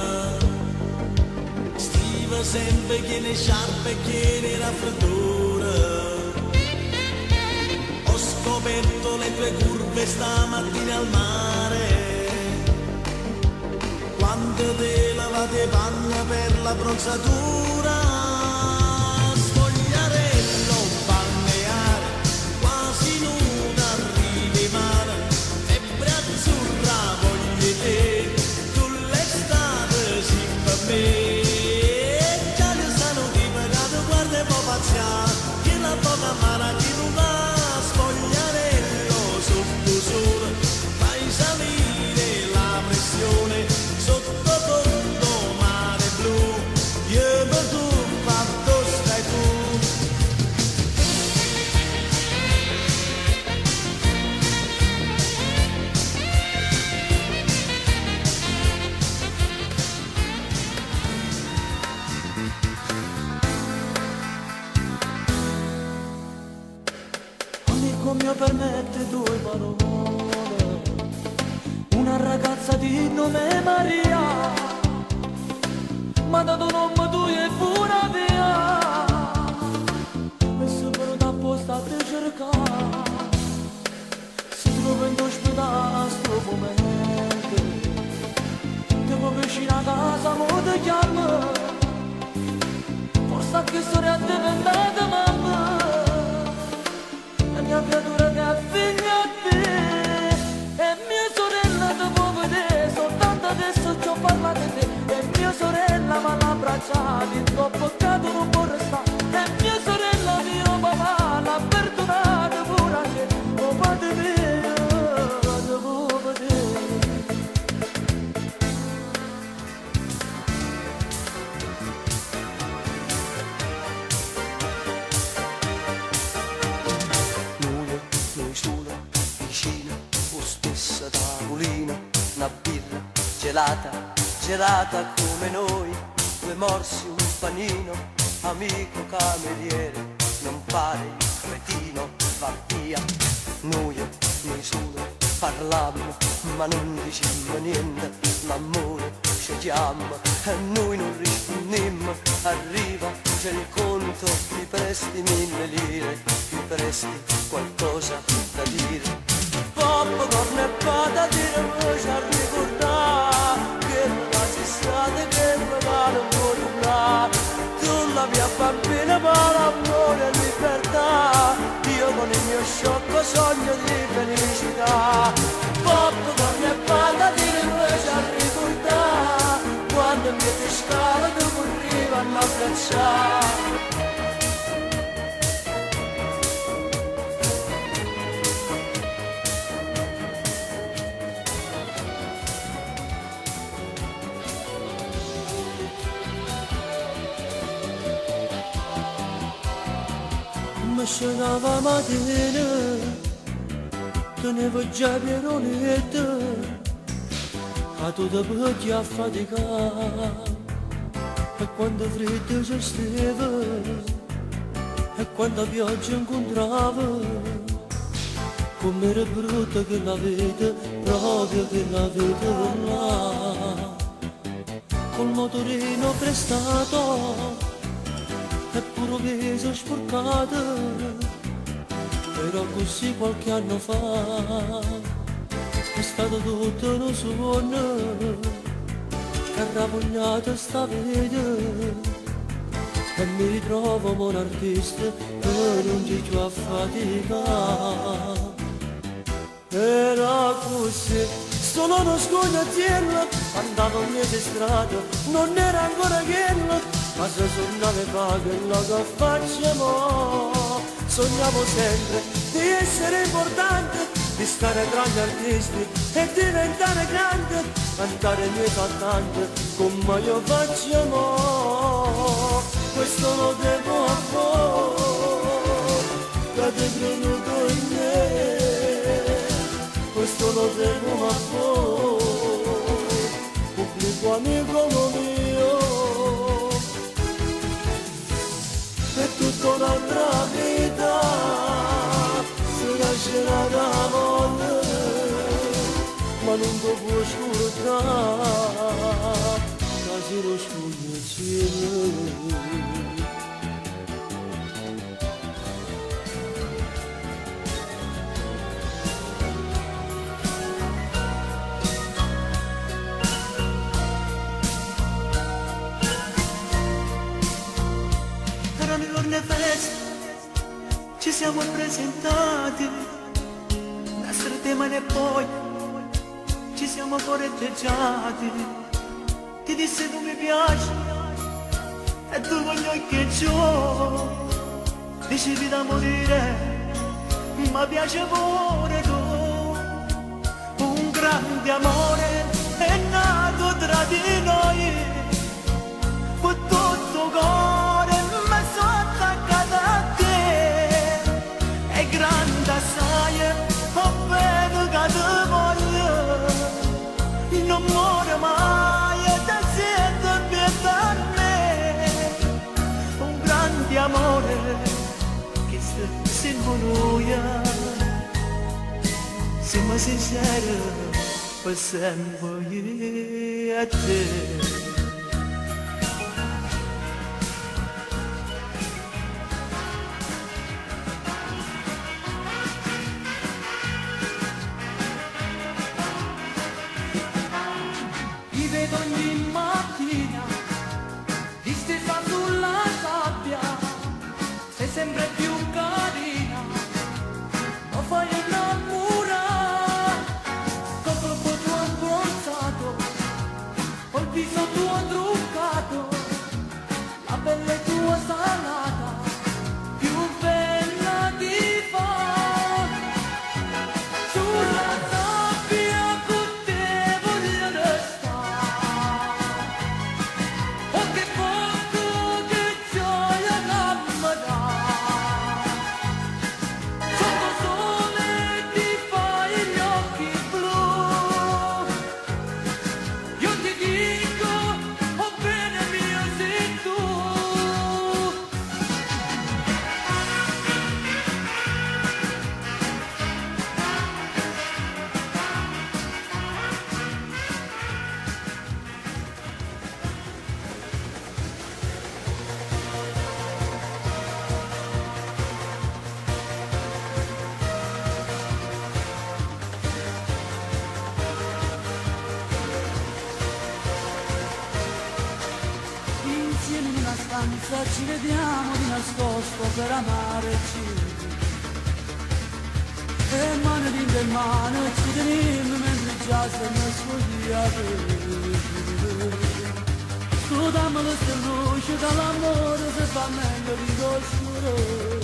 stiva sempre piene sciarpe e piene raffreddore. Ho scoperto le tue curve stamattina al mare, quando te lavate panna per la bronzatura. Spogliarello balneare, quasi nuda arrivi mare, febbre azzurra voglio te, tu l'estate si per me. Già ne stanno di pagato, guarda e poi pazziare, che la poca amara chi non va. Spogliarello sotto sole, fai salire la pressione, sotto fondo mare blu, io per tu fatto stai tu. Amico mio, permette due parole, una ragazza di nome Maria m'ha dato un nome tu e pure via, e se però da posta a te cercare, si trova in ospedale a sto momento, vicino a casa mo ti chiamo, forse anche storia è diventata mamma, la mia creatura che ha figlio a te, e mia sorella ti può vedere, soltanto adesso ci ho parlato di te, e mia sorella mi ha abbracciato, il tuo peccato non può restare, e mia sorella mio papà l'ha perdonato pure a te, oh padre mio, ti può vedere. Noi solo, vicino, o stessa tavolina, una birra gelata, gelata come noi, due morsi, un panino, amico cameriere, non fare il cretino, va via. Noi solo parlammo, ma non dicemmo niente, l'amore ci chiama e noi non rispondemmo, arriva, c'è il conto, mi presti 1000 lire, mi presti qualcosa da dire. Popcorn e patatine voce a ricordare che non si strada che magari non può durare. Tu la mia bambina ma l'amore e libertà, io con il mio sciocco sogno di felicità. Popcorn e patatine voce a ricordare quando mi ti scala tu corriva a abbracciare. Mi scendava mattina, tenevo già pieronetta, a tu ti potevi affaticare, e quando freddo ci stava, e quando pioggia incontrava, come era brutta che la vede, proprio che la vede là, col motorino prestato, eppure peso sporcato, era così qualche anno fa, è stato tutto un sogno, che ravogliato sta vita, e mi ritrovo un artista che non ci più a faticare. Era così, solo uno scogliaziello, andavo in mezzo strada, non era ancora quello, ma se sognavo quello che facciamo, sognavo sempre di essere importante, di stare tra gli artisti e diventare grande, cantare i miei cantanti come io facciamo. Questo lo devo a voi, che ti creduto in me, questo lo devo a voi, pubblico amico mio. È tutta un'altra vita, si lascerà da molle, ma non ti può scordare, quasi lo scogliazione. Le feste ci siamo presentati, nostro tema e poi ci siamo corteggiati. Ti disse tu mi piaci e tu voglio che ciò, dicevi da morire, ma piace pure tu. Un grande amore è nato tra di noi, con tutto cuore mi sono attaccata a te, è grande assai, ho vedo che ti voglio, non muore mai e ti sento pietà a me. Un grande amore che se noi, siamo sinceri, per sempre io e te. Vedo ogni viso tuo truccato, la pelle tua salata, più bella ti fa. Sulla sabbia con te voglio restare. Oh che posto, che gioia che mi dà. Sotto sole ti fai gli occhi blu. Io ti dico, oh bene mio sei tu. Insieme in una stanza ci vediamo di nascosto per amarci. E mano in mano ci teniamo mentre già siamo sfogliati. Studiamo le luci dall'amore se fa meglio di oscuro.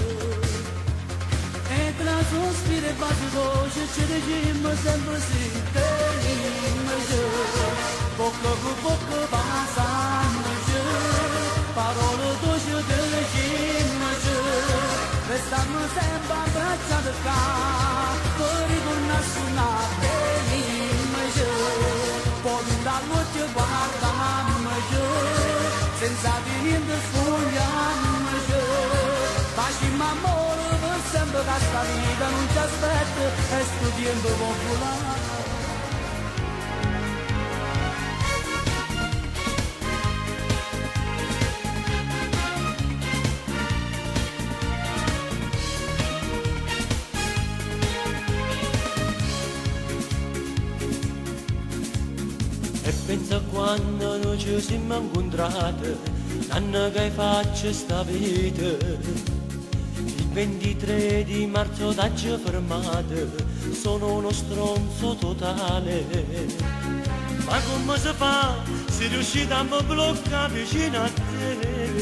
E tra sospiri e baci voce ci diciamo sempre sì, teniamo giù. Bocca con bocca passando giù, parole dolci diciamo giù. Restiamo sempre abbracciati qua, poi ritorna a suonare, teniamo giù. Poi da notte guardiamo giù, senza niente sfogliamo giù. Facciamo amore per sempre che sta vita non ci aspetta e sto tempo può volare. E pensa quando noi ci siamo incontrati, l'anno che faccio sta vita. Il 23 di marzo t'ho fermato, sono uno stronzo totale. Ma come si fa, se riuscite a mi bloccare vicino a te?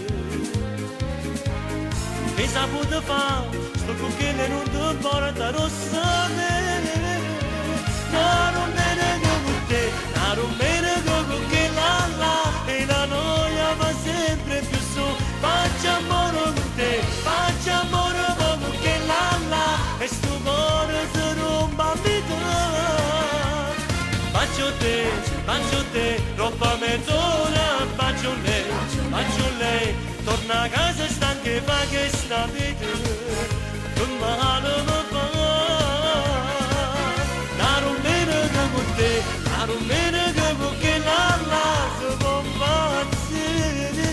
Che saputo fa, sto cucchiaio non ti porta rossa me. No, non me ne con te, non me ne con che la e la noia va sempre più su. Faccio amore con te, faccio amore con che la e sto cuore si rompa a metà. Faccio te, troppa mezz'ora, faccio lei, torna a casa stanca e fa che sta vita, che male mi fa. Non me ne devo che la si può impazzire.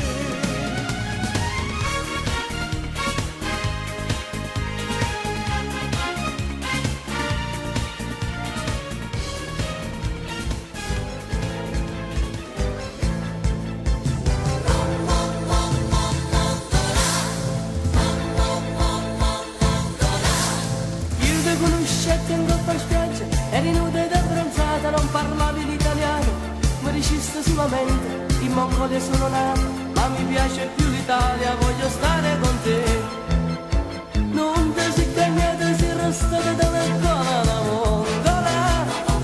Io ti conoscete in coppa spiaggia, eri nuda ed abbronzata, non parlavi l'italiano, mi dicesti solamente in Mongolia sono nato, ma mi piace più l'Italia, voglio stare con te. Non ti si cagnata, si restata dalla cola la mongola.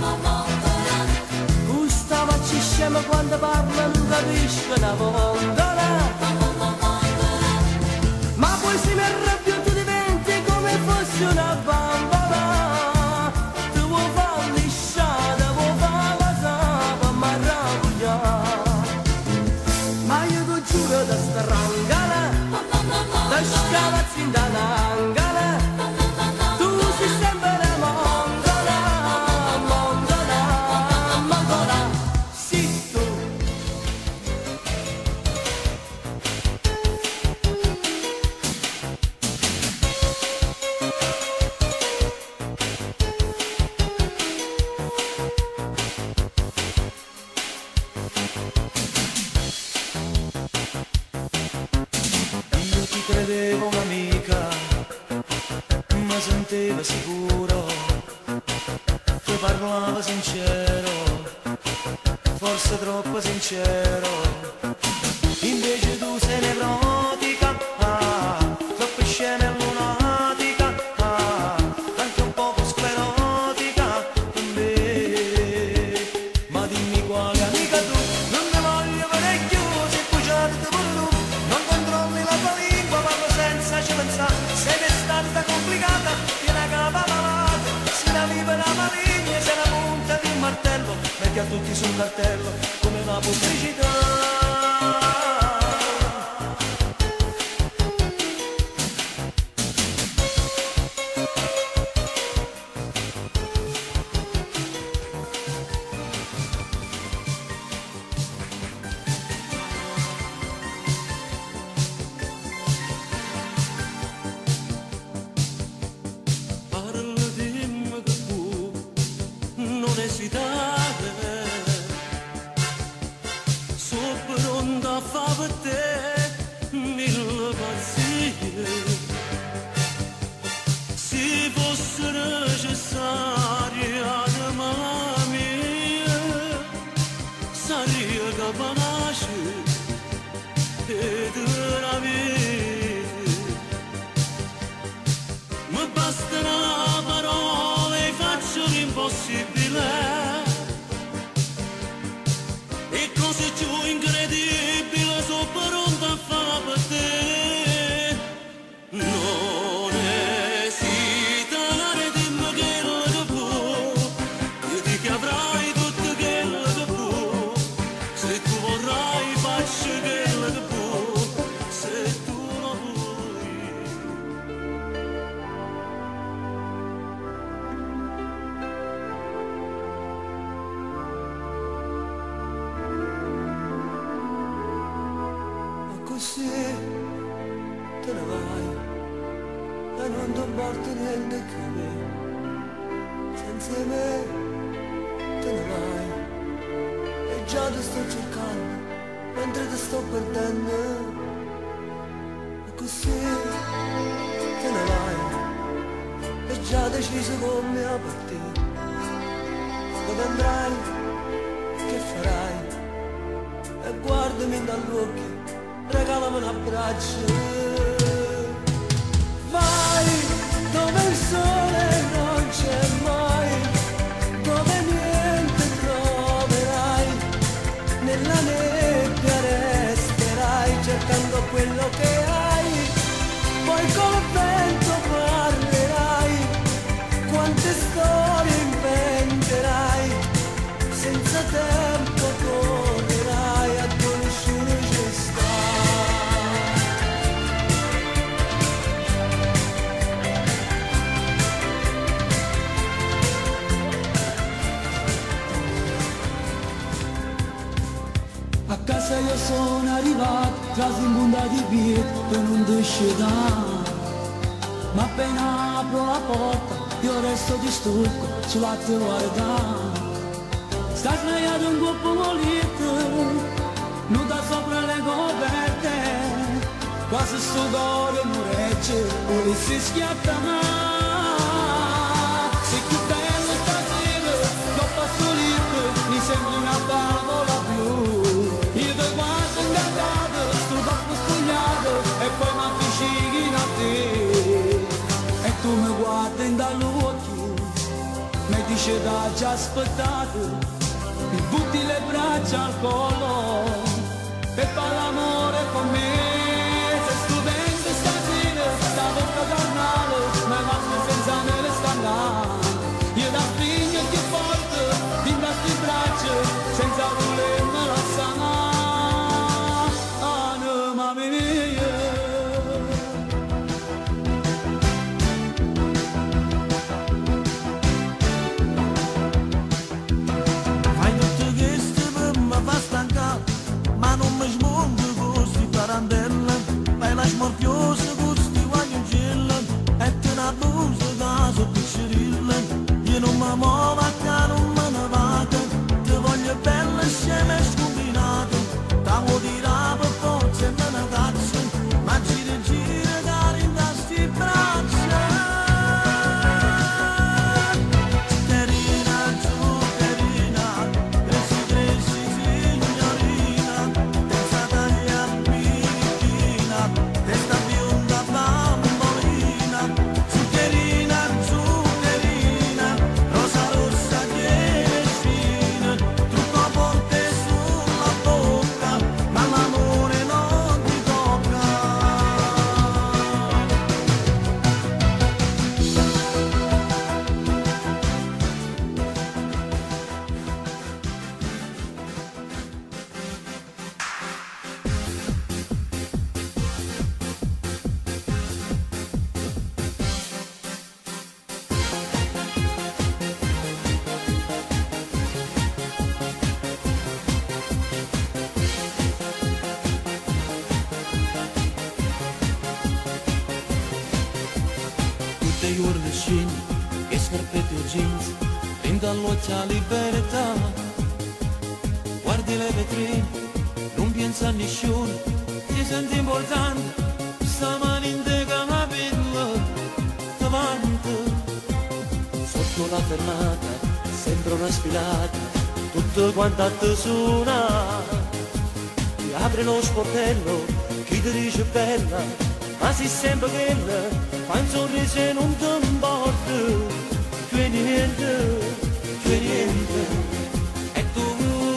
Gustava ci scema quando parla, non capisco una mongola. Ma poi si mi arrabbia, tu diventi come fossi una bambola. Da strangala, da scavazzi in dall'angala, tu sei sempre mongola, mongola, mongola, sì tu. Credevo un'amica, ma sentivo sicuro, ti parlava sincero, forse fosse troppo sincero. Invece tu sei nevrotica, troppo scema e lunatica, anche un poco sclerotica per me. Ma dimmi quale amica tu, non ne voglio vedere più, sei bugiata pure tu, non controlli la tua lingua, parlo senza ci pensare, sei d'estate complicata, tiene a capa malata, si la vive la maligna, se la punta di un martello, metti a tutti sul cartello, come una pubblicità. Così te ne vai e non ti porti niente qui, senza me te ne vai e già ti sto cercando mentre ti sto perdendo. E così te ne vai e già deciso come a partire, dove andrai, che farai, e guardami dall'occhio, regalami un abbraccio. Vai dove il sole non c'è mai, dove niente troverai, nella nebbia resterai cercando quello che hai, poi col vento parlerai, quante storie inventerai, senza tempo tornerai a conoscere ci sta. A casa io sono arrivato, quasi in punta di piedi per non discendere, ma appena apro la porta io resto di stucco sulla tua guarda. Sta sdraiato un gruppo molito, nuda sopra le coperte, quasi sto cuore muregge, volessi schiattare. Sei più bella stasera, troppo solito, mi sembri una favola blu. Io ti guardo incantato, sto troppo spogliato, e poi mi avvicino a te. E tu mi guardi dall'occhio, mi dice da già aspettato, mi butti le braccia al collo e fa l'amore con me. Sei stupendo stasera, sta bocca carnale, ma basta senza me le stangare. Io da figlio più forte, ti basti in braccia, senza volermi la sana. Anima mia. Ma non mi smonto questi tarantella, fai la smorfiosa questi guagliugella, e te la busa da soppiccerilla, io non mi muovo a che non me ne vado, ti voglio bella insieme scombinato, t'amo di rapa forza e me ne cazzo, ma gira gira da rindasti braccia. Carina, zuccherina, cresci cresci sì. vicini, che scarpette e jeans, vinta all'occhia libertà. Guardi le vetrine, non pensa a nessuno, ti senti importante, stamani in te capello davanti. Sotto la fermata, sembra una sfilata, tutto quanto a te suona. Ti apre lo sportello, chi ti dice bella, ma sei sempre quella, fa un sorriso e non ti importa più e niente, più e niente. E tu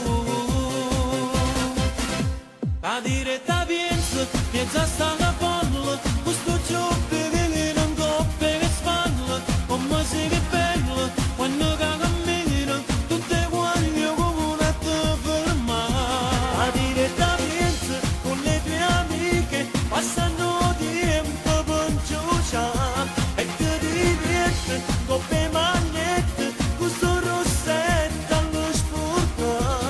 a dire ta pensa, pensa sta la palla, questo gioco che non coppe che spalla, come sei che bella, quando cammina, tutte quanti come una te ferma. A dire ta pensa, con le tue amiche, passano tempo per giocare, e ti diverte, coppe magnette, questo rossetto allo sportare.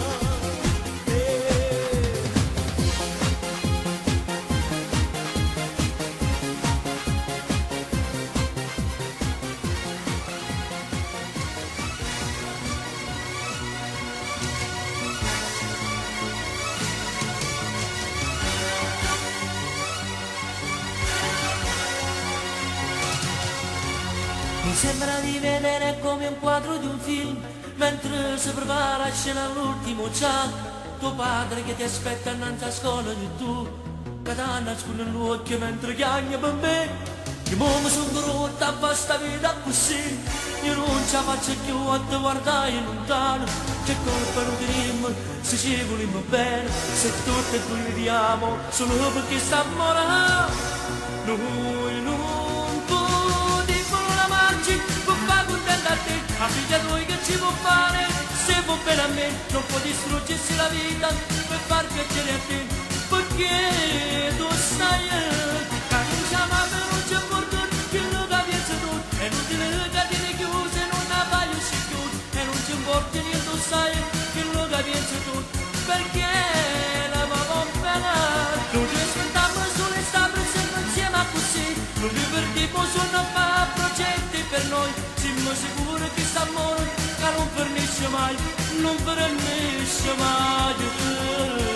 Mi sembra di vedere come un quadro di un film, mentre si prepara a scena all'ultimo ciao. Tuo padre che ti aspetta innanzi a scuola e tu, che danno nell'occhio mentre chiagna per me. Che mo mi sono rotta a questa vita così, io non ce la faccio più a te guardare lontano. Che colpa non teniamo se ci vogliamo bene, se tutte e due viviamo solo perché sta morendo. Noi non potremo amarci, non fa contenta a te, a figlia tua che ci può fare? Se vuoi bene a me non può distruggersi la vita per far piacere a te, perché tu sai che non ci amate, non ci porto che lo capisci tu, e non ti le chiuse, non la fai uscire più, e non ci importa niente, tu sai che lo capisci tu, perché la mamma bella non ti aspettavo solo e sta sempre insieme a così, non ti perdiamo sono a fare progetti per noi, siamo sicuri che sta amore che non finisce mai, non finisce mai.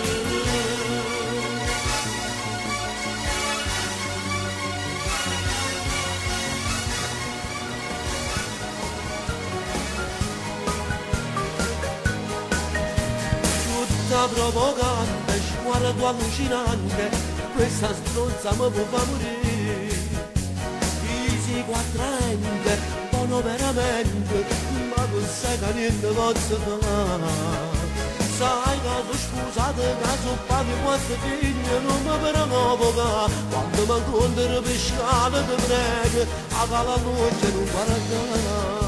Tutta provocante, sguardo allucinante, questa stronza mi può far morire. Fisico attraente, buono veramente, ma non sai che niente posso fare. Sai che sono scusato, che sono padre di quattro figli, non mi provoca. Quando mi incontro per scala ti prego, a cala noce non guarda.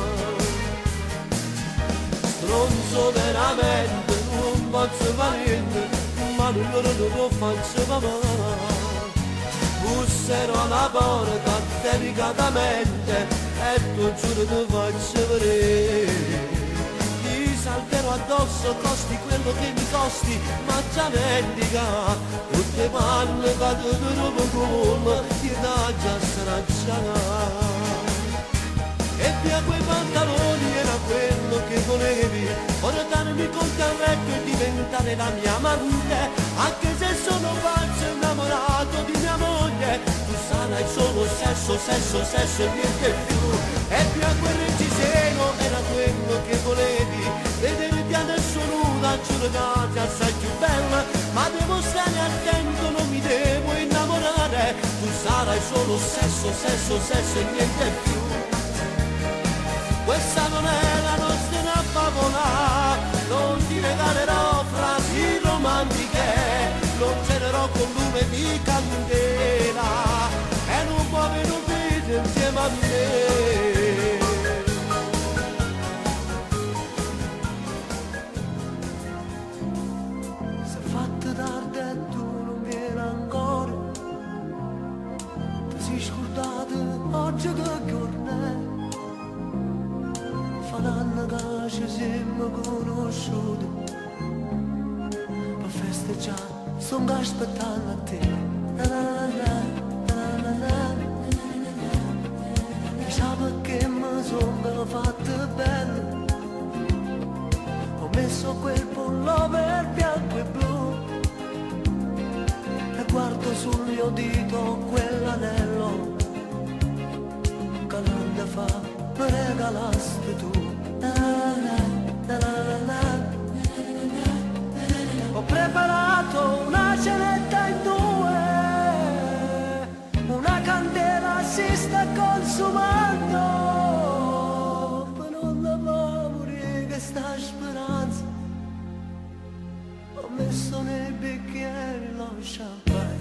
Stronzo veramente, non posso fare niente, ma non lo faccio papà. Busserò alla porta delicatamente e tu giuro ti faccio vedere. Ti salterò addosso, costi quello che mi costi, ma già vendica. Tutte panne che ti trovo come, ti dà già stracciata. E via quei pantaloni era quello che volevi, portarmi col carretto e diventare la mia amante, anche se sono falso innamorato di mia moglie, tu sarai solo sesso, sesso, sesso e niente più. E via quel reggiseno era quello che volevi, vederti adesso nuda, giurati assai più bella, ma devo stare attento, non mi devo innamorare, tu sarai solo sesso, sesso, sesso e niente più. Questa non è la nostra favola, non ti regalerò frasi romantiche, non cenerò con lume di candela e non muove un video insieme a me. Si è fatto tardi e tu non vieni ancora, ti sei scordato oggi che giorno è. Fa un anno che ci siamo conosciuti, per festeggiare sto aspettando a te. Na na na na na na na. Sabato fatto bene, ho messo quel pullover bianco e blu e guardo sul mio dito quell'anello che l'anno fa mi regalasti tu. Ho preparato una cenetta in due, una candela si sta consumando, per non la morire questa speranza. Ho messo nei bicchieri lo champagne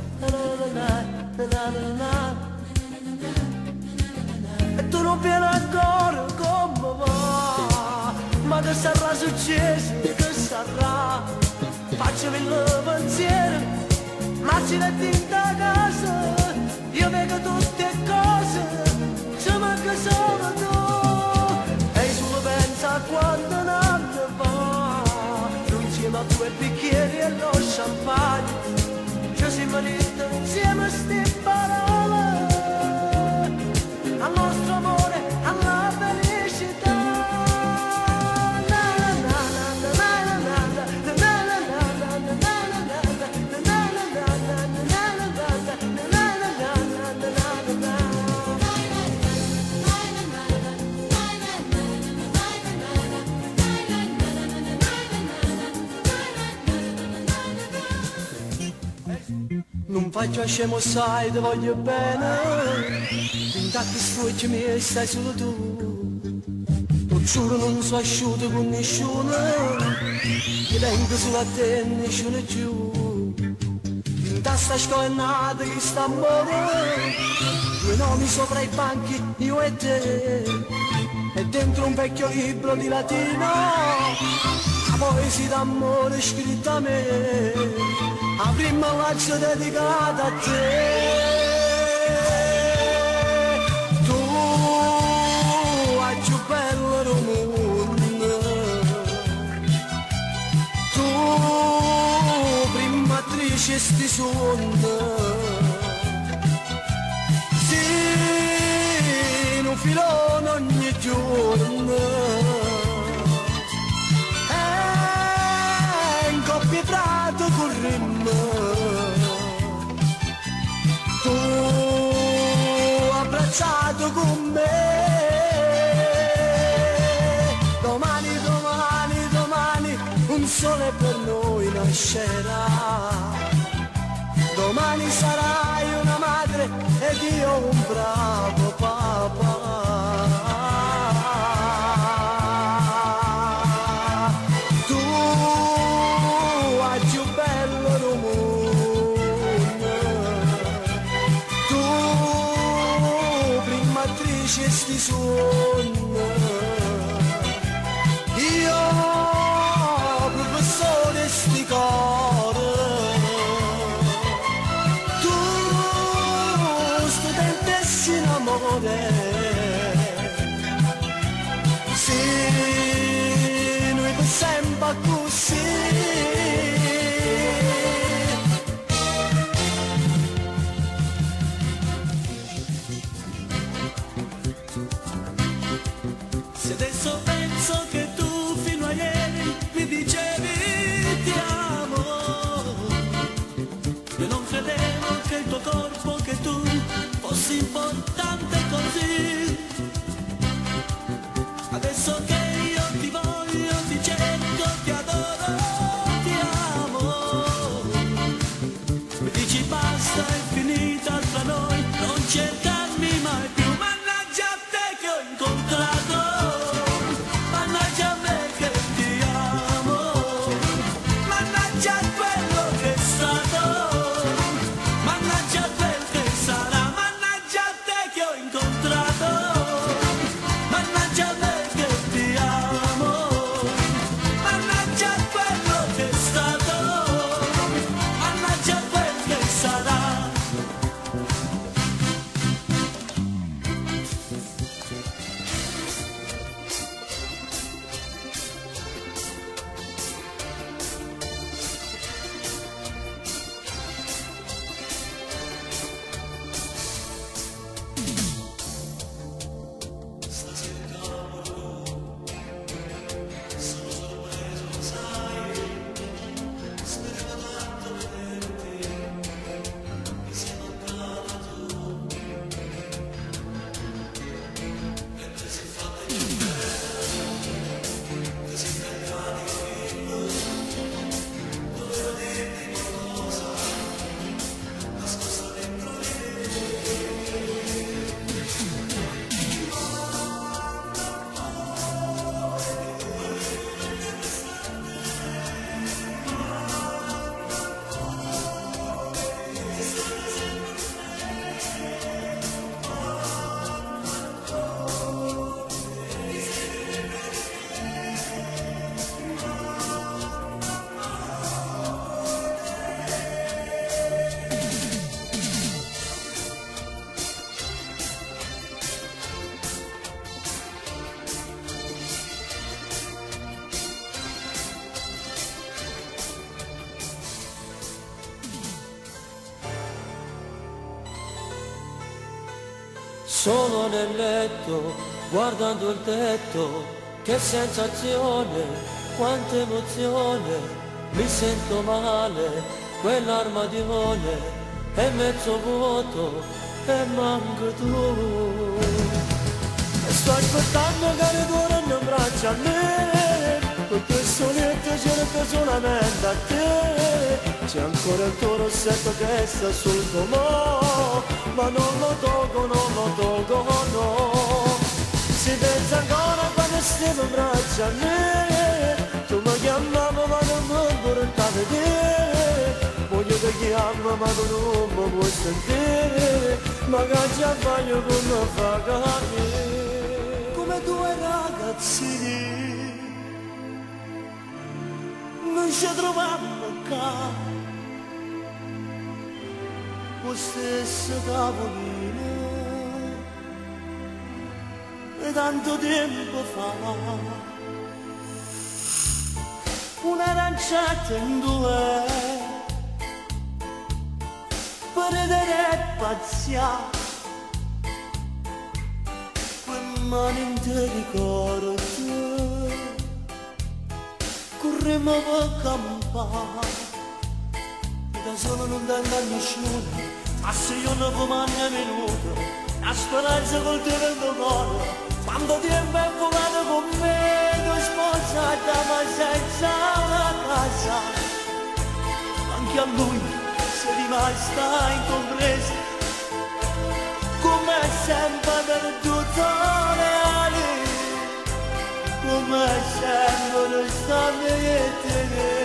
e tu non vieni ancora come va, ma che sarà successo, che sarà? Faccio il pensiero, immaginati in da casa, io vedo tutte cose, ci manca solo tu. E solo pensa a quando non te va, insieme a quei bicchieri e lo champagne, ci siamo ritti insieme a ste parole, al nostro amore, alla felicità. Non faccio scemo, sai, ti voglio bene, intanto sfoggi miei stai solo tu. Lo giuro non so asciutto con nessuno, che vengo solo a te, nessuno giù. Intanto sta scolennata che sta amore, due nomi sopra i banchi, io e te, e dentro un vecchio libro di latino, la poesia d'amore scritta a me, la prima faccia dedicata a te. Tu hai più bello del mondo, tu prima attrice sti sonno, sì, in un filone ogni giorno, in coppie prato corremmo, tu abbracciato con me. Domani, domani, domani un sole per noi nascerà, domani sarai una madre ed io un bravo papà. Sti sogno, io professore sti cose, tu studentessa in amore, sì, noi per sempre così. Solo nel letto, guardando il tetto, che sensazione, quanta emozione, mi sento male, quell'armadione è mezzo vuoto e manca tu. E sto aspettando che ritorni in braccio a me, perché sonetto cerca solamente a te. C'è ancora il tuo rossetto che sta sul comò, ma non lo tolgo, no. Si pensa ancora quando stiamo in braccio a me, tu mi chiamavi ma non mi porta a vedere. Voglio che chiamo ma tu non mi puoi sentire, ma che già voglio come fa capire. Come due ragazzini non ci trovavamo qua, lo stesso tavolino, e tanto tempo fa, un'aranciata in due, per vedere pazzia, quel mani in te ricordo, corremmo per campare, da solo non tengo a nessuno, ma se io non comando minuto, la speranza col tuo vento cuore, quando tempo è volato con me, tu sposata ma senza una casa, anche a lui sei rimasta incompresa, come sempre per tutto reale, come sempre sta te.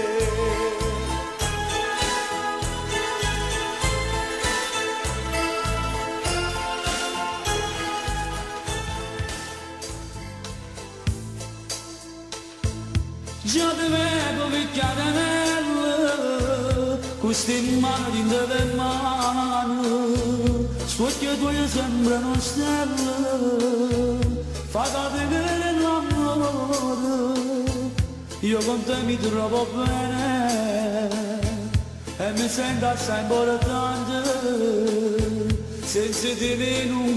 Già ti vedo vecchiatanella, queste mani delle mani, suocchie tue sembrano stelle, fa capire l'amore, io con te mi trovo bene, e mi sento assai importante, senza te in un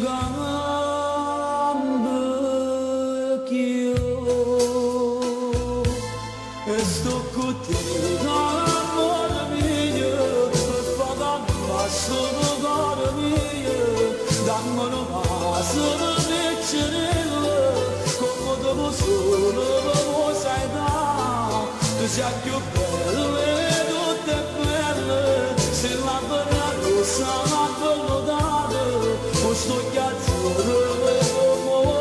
gambo che io. E sto con te, amore mio, per fare un passo di cuore mio, dammi un passo di piccerello, come dopo solo lo sai da, tu sei più bella e tutte belle, se la vera rossa la bello dare, questo chiazzone come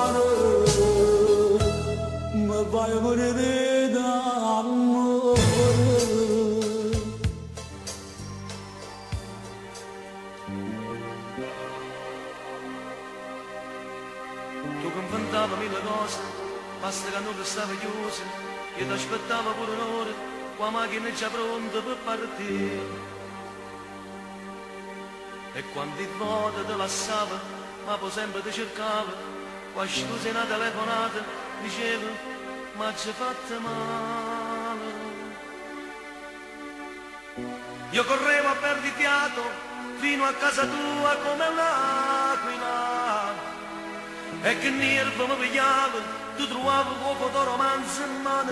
mare, ma vai a morire. Tu che inventava mille cose, basta che non restava chiusa, io ti aspettavo pure un'ora, qua la macchina è già pronta per partire. E quando il voto ti lasciava, ma poi sempre ti cercava, qua scusa una telefonata, diceva, ma ci fatta male. Io correvo a perdi fiato, fino a casa tua come un'aquila, e che nervo mi pigliava, tu trovavi un fotoromanzo in mano,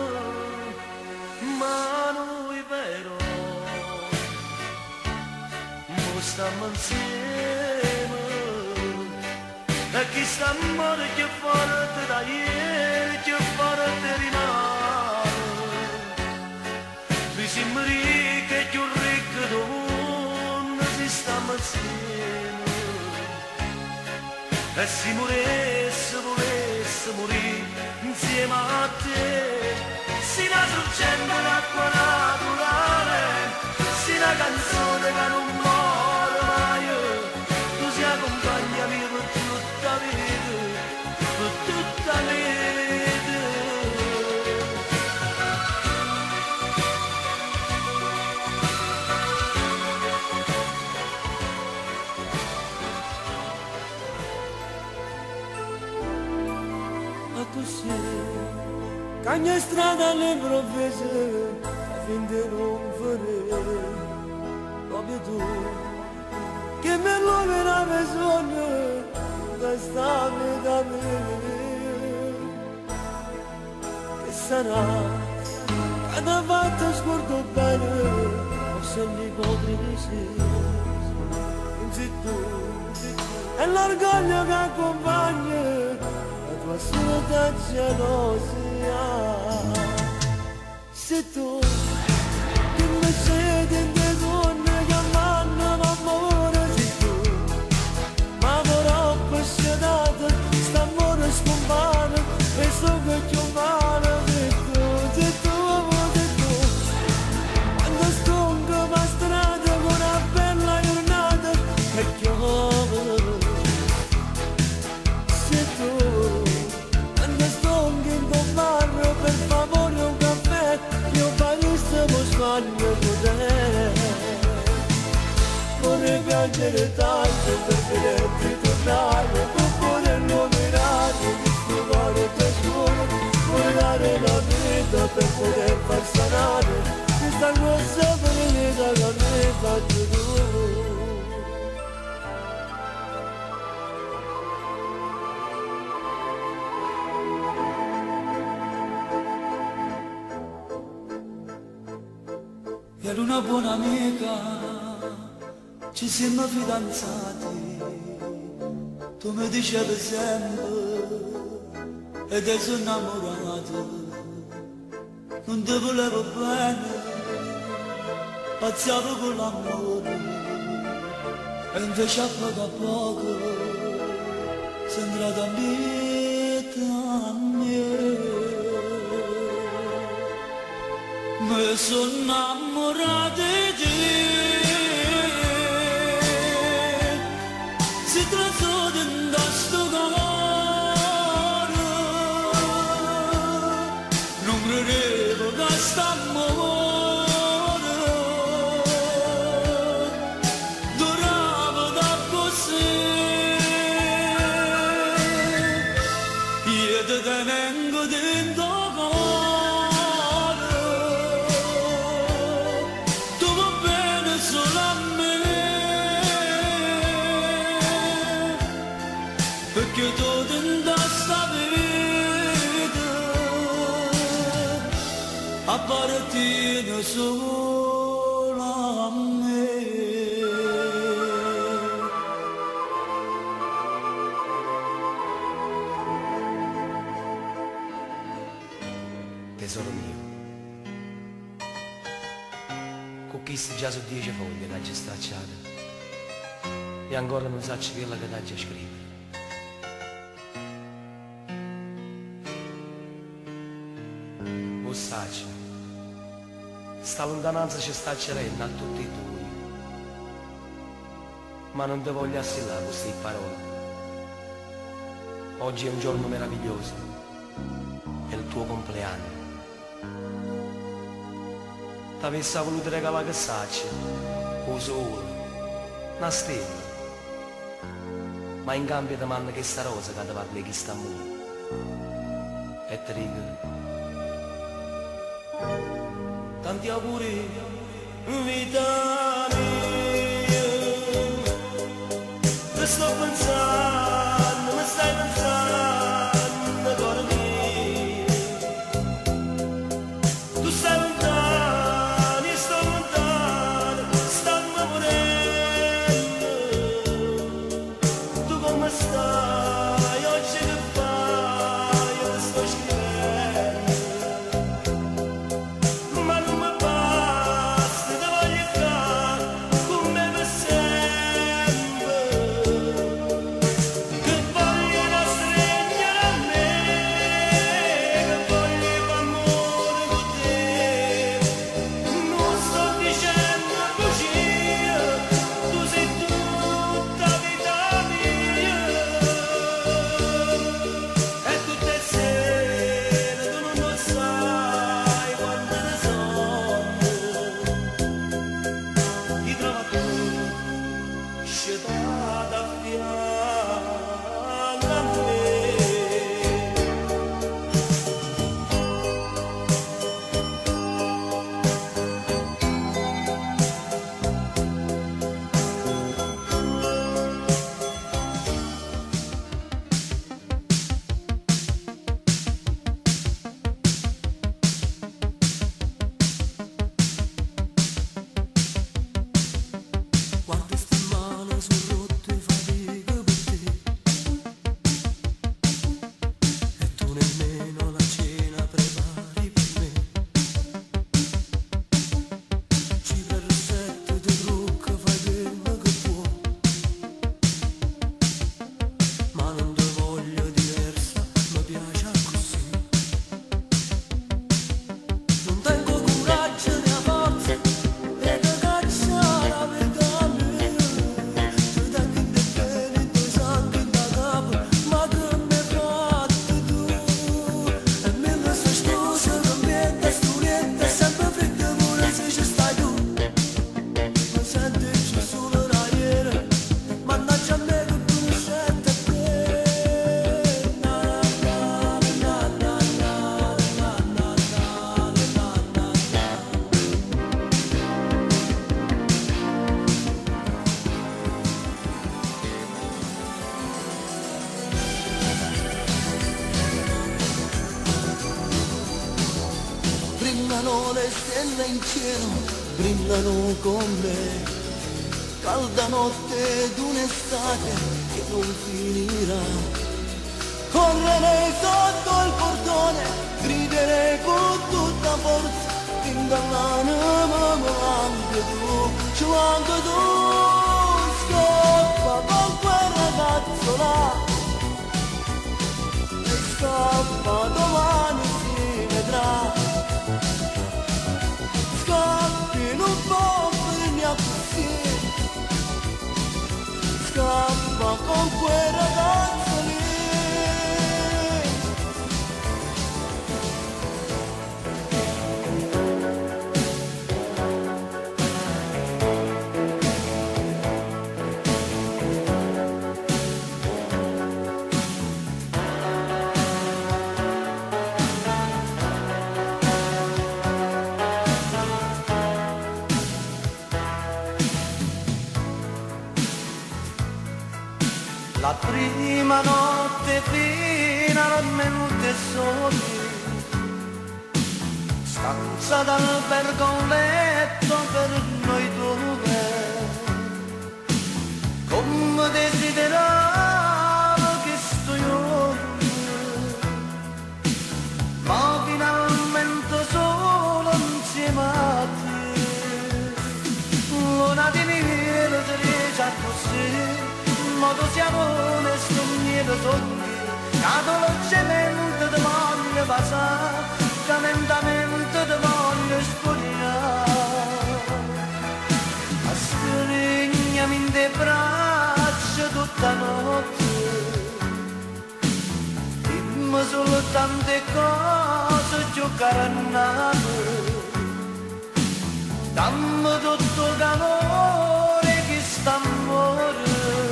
ma noi però mo stiamo insieme, e chi sta amore che forte da ieri, che forte rimane, tu siamo ricchi e più ricchi del mondo, si stiamo insieme. E se volesse morire insieme a te, si una sorgente d'acqua naturale, si una canzone che non muore mai, tu sei compagna mia per tutta la vita, per tutta la vita. Così, cagna strada all'improvviso, a fin di non fare, proprio tu, che me lo verrà bisogno questa vita mia, che sarà che da fatto scordo bene o se li potri zitto è l'orgoglio che accompagna la tua assoluta gelosia. Se tu che mi siedi in te donne che amano l'amore, se tu ma vorrò appassionato st'amore scompare e so che ti umano, se tu quando stongo ma strada con una bella giornata e chiove, se tu quando stongo in tuo bar per favore un caffè io barista lo sbaglio con te. Vorrei piangere tanto per vederti tornare, per poter nominare il tuo cuore per solo, vorrei dare la vita per poter far sanare questa grossa ferita che a me faccio tu. Per una buona amica ci siamo fidanzati, tu mi dicevi sempre ed io sono innamorato, non ti volevo bene, pazziavo con l'amore e invece a poco sei entrata in vita mia. Mi sono innamorata di te, si tratta di un tasto cuore, non credevo che st'amore durava da così, io ti tengo dentro perché tu dentro sta vita appartiene solo a me. Tesoro mio, con chi già su 10 foglie l'ha già stracciata e ancora non sa quella che l'ha già scritta. Saccia, sta lontananza ci sta cerendo a tutti i tuoi, ma non ti voglio assillare queste parole. Oggi è un giorno meraviglioso, è il tuo compleanno. T'avessi voluto regalare che saccia, un sole, una stella, ma in cambio ti manda questa rosa che ti parla chi sta morendo. E ti dico tanti auguri, vita mia, ti sto pensando, mi stai pensando, cuore mio, tu stai lontano, io sto lontano, stiamo morendo, tu come stai, oggi che fai, io ti sto scrivendo. stelle in cielo brillano con me, calda notte d'un'estate che non finirà. Correre sotto il portone, gridere con tutta forza, ingannare anche tu, scappa con quel ragazzo là, e scappa domani si vedrà. Scappi non può venirmi a così, scappa con quel ragazzo lì. La prima notte finalmente soli, stanza d'albergo, un letto per noi due, come desideravo che sto io, ma finalmente solo insieme a te, luna di miele si riesce a così. Modo siamo onesto, niente sogni, che dolcemente ti voglio passare, che lentamente ti voglio spogliare. Stringiami in te braccia tutta notte, dimmi solo tante cose, giocare a nave, dammi tutto calore che sta amore.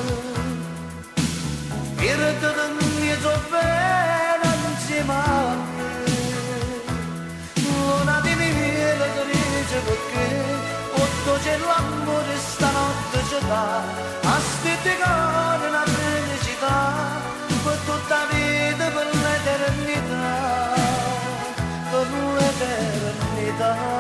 Irritami bene insieme a me, luna di miele che dice perché, otto c'è l'amore stanotte ci dà, a stette cose una felicità, per tutta vita, per l'eternità, per l'eternità.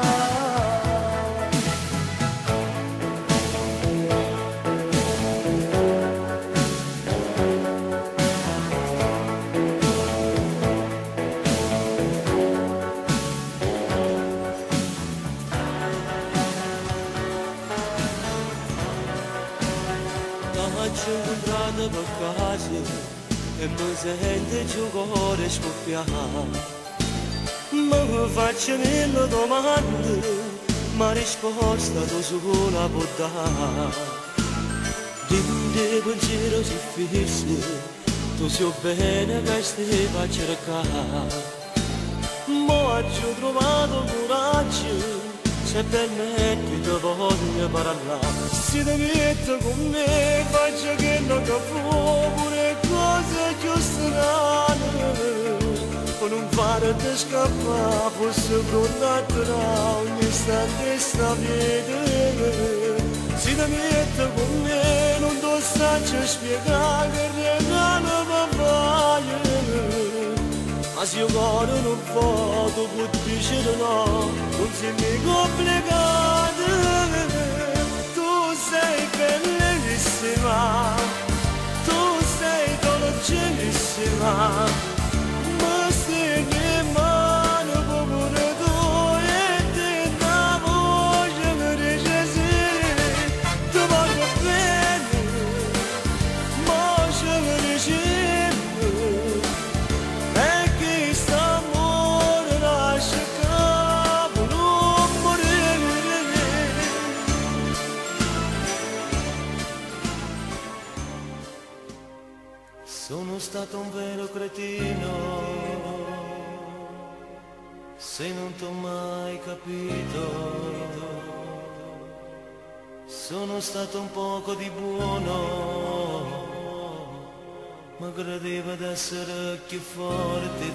Faccio incontrata per casa e mi sento giù cuore scoppiare. Mi faccio mille domande, ma risposta tu sola può dare. Dimmi pensiero si fissi, tu sai bene che stai a cercare. Ma ho trovato coraggio, se permetti ti voglio parlare. Se ti metti con me faccio che non ti può, pure cose più strane, per non farti scappare, fosse pronta tra ogni istante sta vita. Se ti metti con me non ti saggio spiegare che regalo mi fai, ma se io cuore non posso, può dire no, non si mi complicate. Tu sei bellissima, tu sei dolcissima, ma se mi mano pure tu e ti dà voce mi dice sì, ti voglio bene, ma ce mi dici. Sono stato un vero cretino, se non t'ho mai capito. Sono stato un poco di buono, ma credevo d'essere più forte.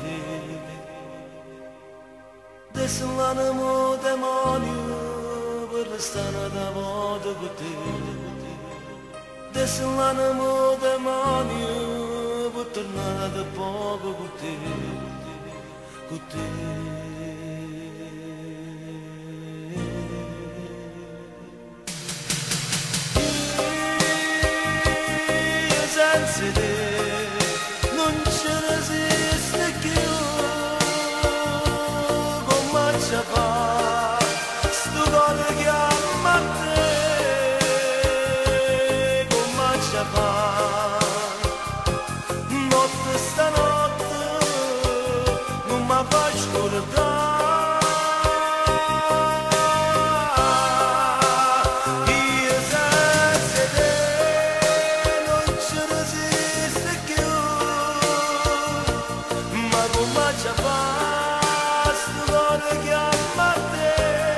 Adesso l'animo demonio per restare da modo con te. Adesso l'animo demonio per tornare da poco con te, con te. richiama a te, come ci fa? Notte stanotte non mi fa scordare. Io senza te non ci resisto più, ma come ci fa? Sto richiama a te,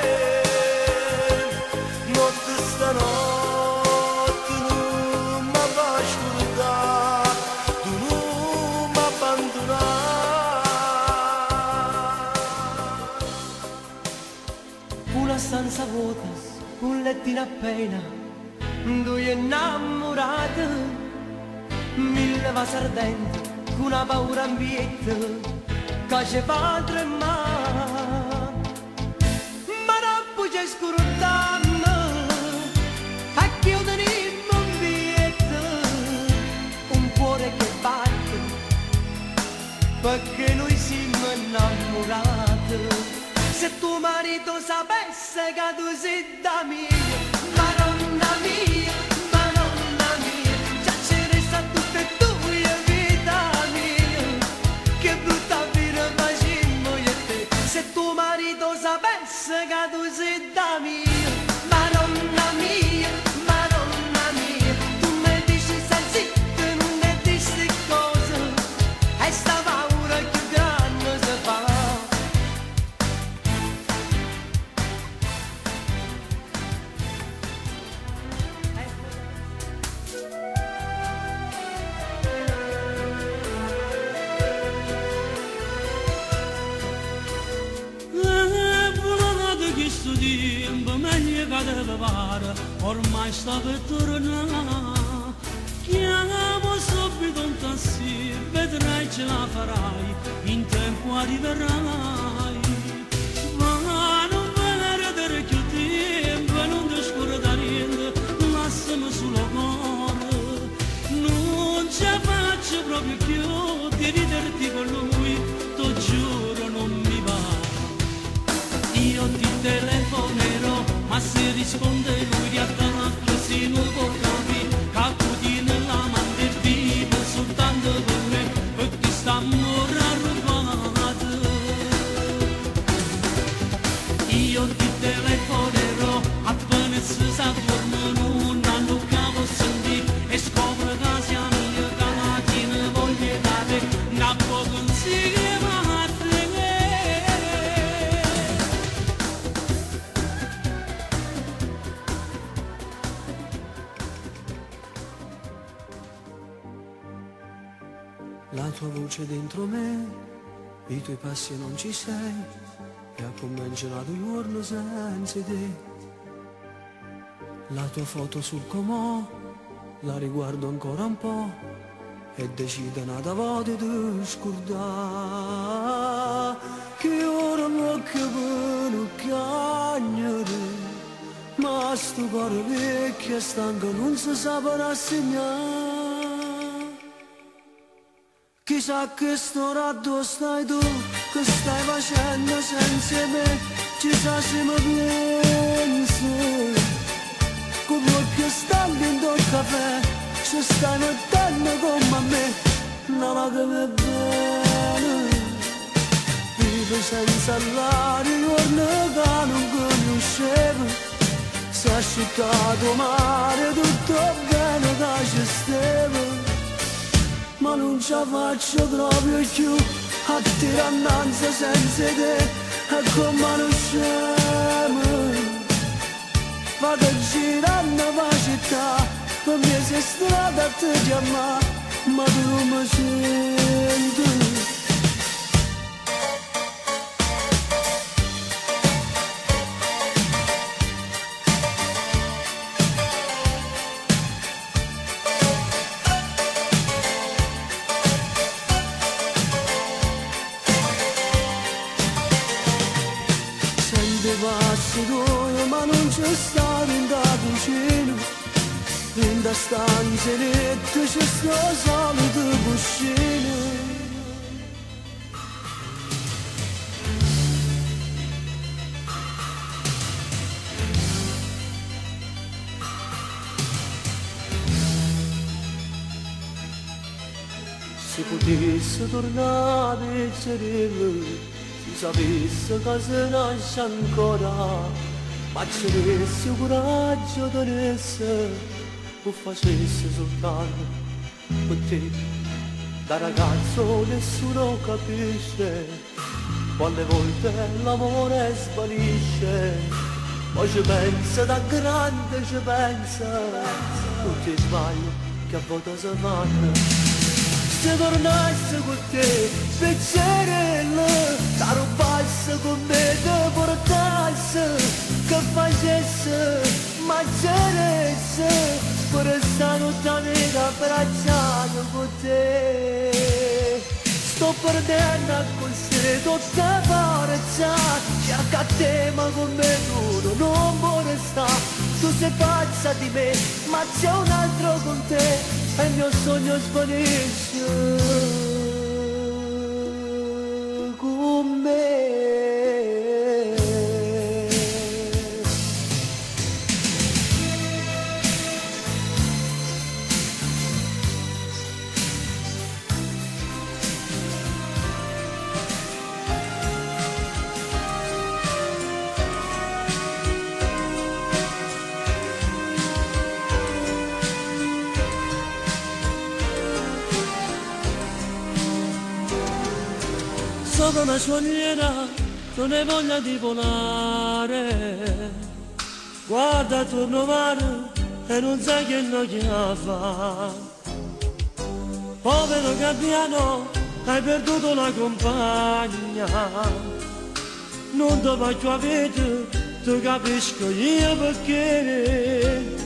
notte stanotte non mi fa scordare, tu non mi abbandonare. Una stanza vuota, un lettino appena, due innamorate, mille vasi ardenti, una paura ambiente, che ci fa tremare. Ma non puoi scordare, a chiudere un biglietto, un cuore che batte, perché noi siamo innamorati. Se tuo marito sapesse che tu sei da mia, Madonna mia, già ci resta tutte e due vita mia, che brutta vita facciamo io e te. Se tuo marito sapesse che tu sei da mia, Madonna mia, tu mi dici stai zitta, non mi dici cosa, e sta paura più grande si fa. Questo tempo meglio che deve fare, ormai sta per tornare. Chiamo subito un taxi, vedrai ce la farai, in tempo arriverai. Ma non vedere più tempo, non ti scordare niente, lasciami solo cuore. Non ce la faccio proprio più di riderti con lui, ti giuro non mi va. Io ti telefonerò, ma se risponde lui di attacco si non può capire, che tu tieni la mano e vive soltanto per me, perché sta rubata. Io ti telefonerò, appena si sa dorme non hanno capo sentire, e scopre che siamo io che la mattina voglio dare, una poco insieme. La tua voce dentro me, i tuoi passi non ci sei, e ha cominciato il giorno senza te. La tua foto sul comò, la riguardo ancora un po', e decido una volta di scordare, che ora non capisco chiagnere, ma sto cuore vecchio e stanco non si saprà rassegnare. Chissà che sto dove stai tu, che stai facendo senza me, chissà se mi pensi, come che stai bevendo il caffè, se stai mettendo come a me, una lacrima bene, vivo senza l'aria, giorno che non conoscevo, si è asciugato mare, tutto bene che ci stava. Ma non ce la faccio proprio più a tirare innanzi senza te, e come non scemo vado girando la città, per me sei strada a te chiamare, ma tu non mi senti. Passi tuoi, ma non c'è stato in da vicino, in da stanze lette c'è sto solito cuscino. se potesse tornare a piacere, si sapesse che se nasce ancora, ma ce n'esse coraggio tenesse, o facesse soltanto per te. Da ragazzo nessuno capisce, quante volte l'amore svanisce, poi ci pensa, da grande ci pensa, non ti sbagli che a volte si fanno. Se tornasse con te, piacere, da rubasse con me, te portasse, che facesse, mangiaresse, per stare tutta vita abbracciato con te. Sto perdendo così tutta forza, cerca a te ma con me tu non vuole stare. Tu sei pazza di me, ma c'è un altro con te e il mio sogno svanisce con me. Sopra una scogliera non hai voglia di volare, guarda attorno mare e non sai che noia fa. Povero gabbiano, hai perduto la compagna, non ti voglio avere, ti capisco io perché.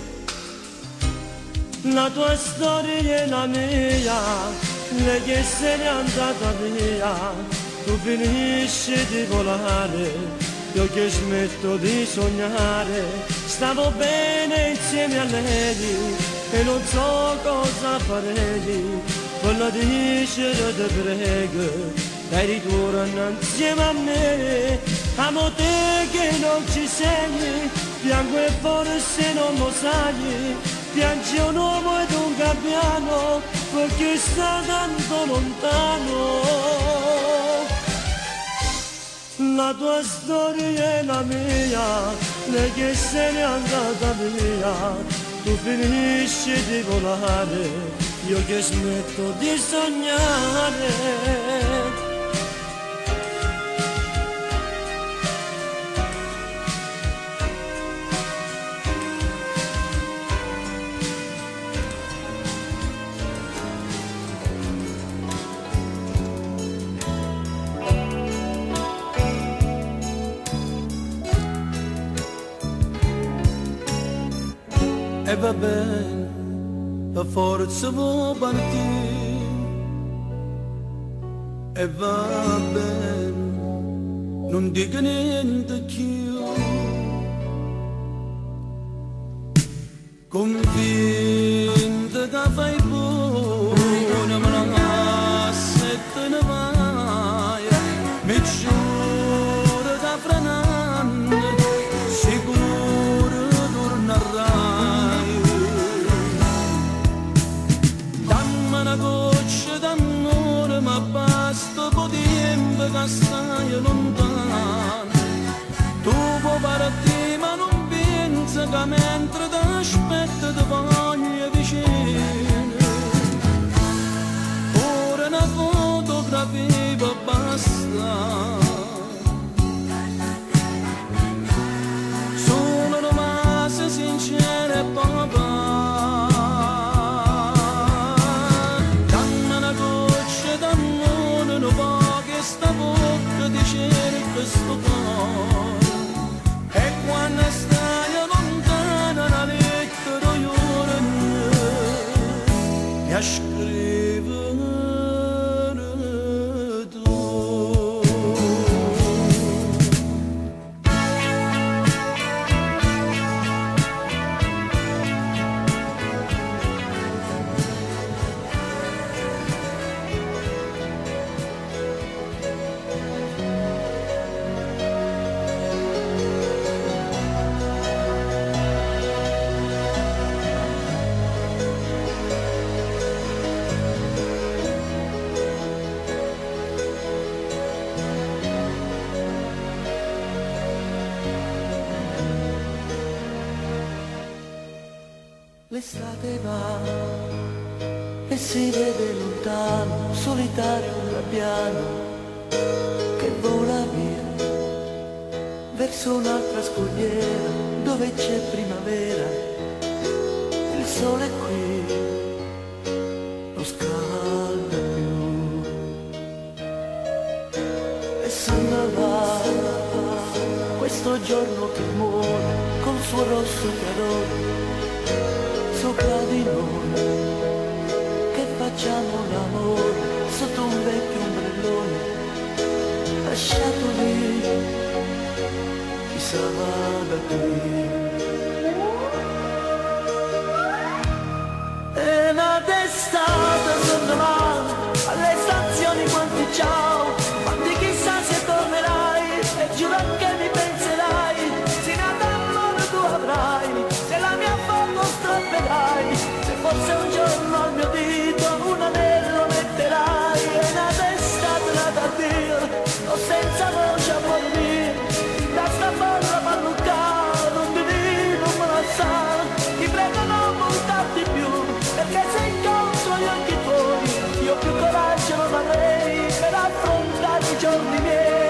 La tua storia è la mia, lei che se n'è andata via. Tu finisci di volare, io che smetto di sognare. Stavo bene insieme a lei e non so cosa farei. Voglio dicere te prego, dai ritorno insieme a me. Amo te che non ci sei, piango e forse non lo sai. Piange un uomo ed un gabbiano perché sta tanto lontano. La tua storia è la mia, lei che se n'è andata via. Tu finisci di volare, io che smetto di sognare. E va bene, per forza vuoi partire. E va bene, non dico niente più. Convinta che fai buona, ma non se te ne vai. Mi giuro che fra un anno sicuro tornerai. Una goccia d'amore ma basta po' tempo che stai lontano. Tu puoi partire ma non pensa che mentre ti aspetta ti voglio vicino. Ora una fotografia basta, solo rimase sincera e papà. Questa bocca ti cerca sto cuore e quando stai lontana L'estate va e si vede lontano, solitario un gabbiano che vola via verso un'altra scogliera dove c'è primavera. Il sole qui non scalda più e se ne va questo giorno che muore col suo rosso chiarore sopra di noi, che facciamo l'amore sotto un vecchio ombrellone lasciato lì, chissà da qui. E una testata sono là, alle stazioni quanti ciao, quanti chissà se tornerai, e giuro che mi penserai, se nata amore tu avrai, se la mia foto strapperai, se forse un giorno al mio dito un anello metterai. E una testata da Dio, sto senza voce a dormire, da sta folla parruccata, non ti dico, non me la sa, ti prego non voltarti più, perché se incontro gli occhi tuoi io più coraggio non avrei per affrontare i giorni miei.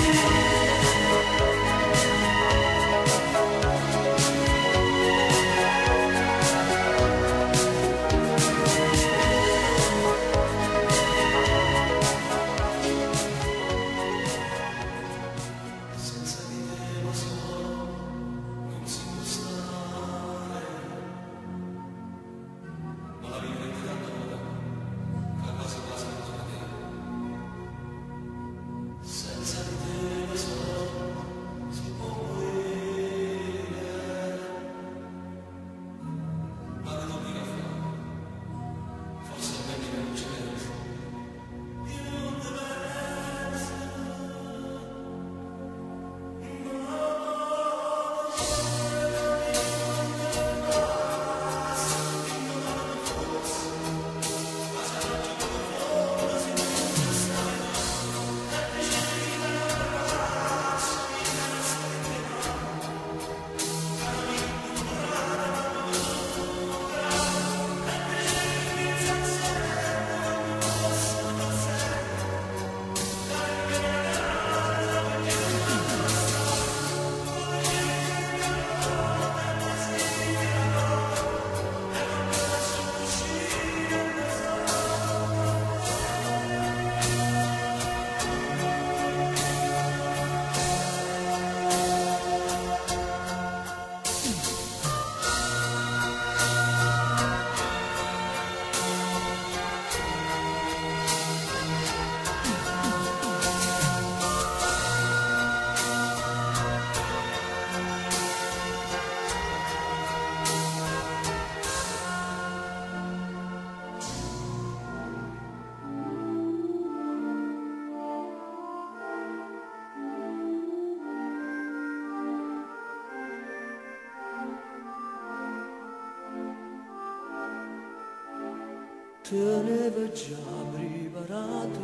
Teneva già preparato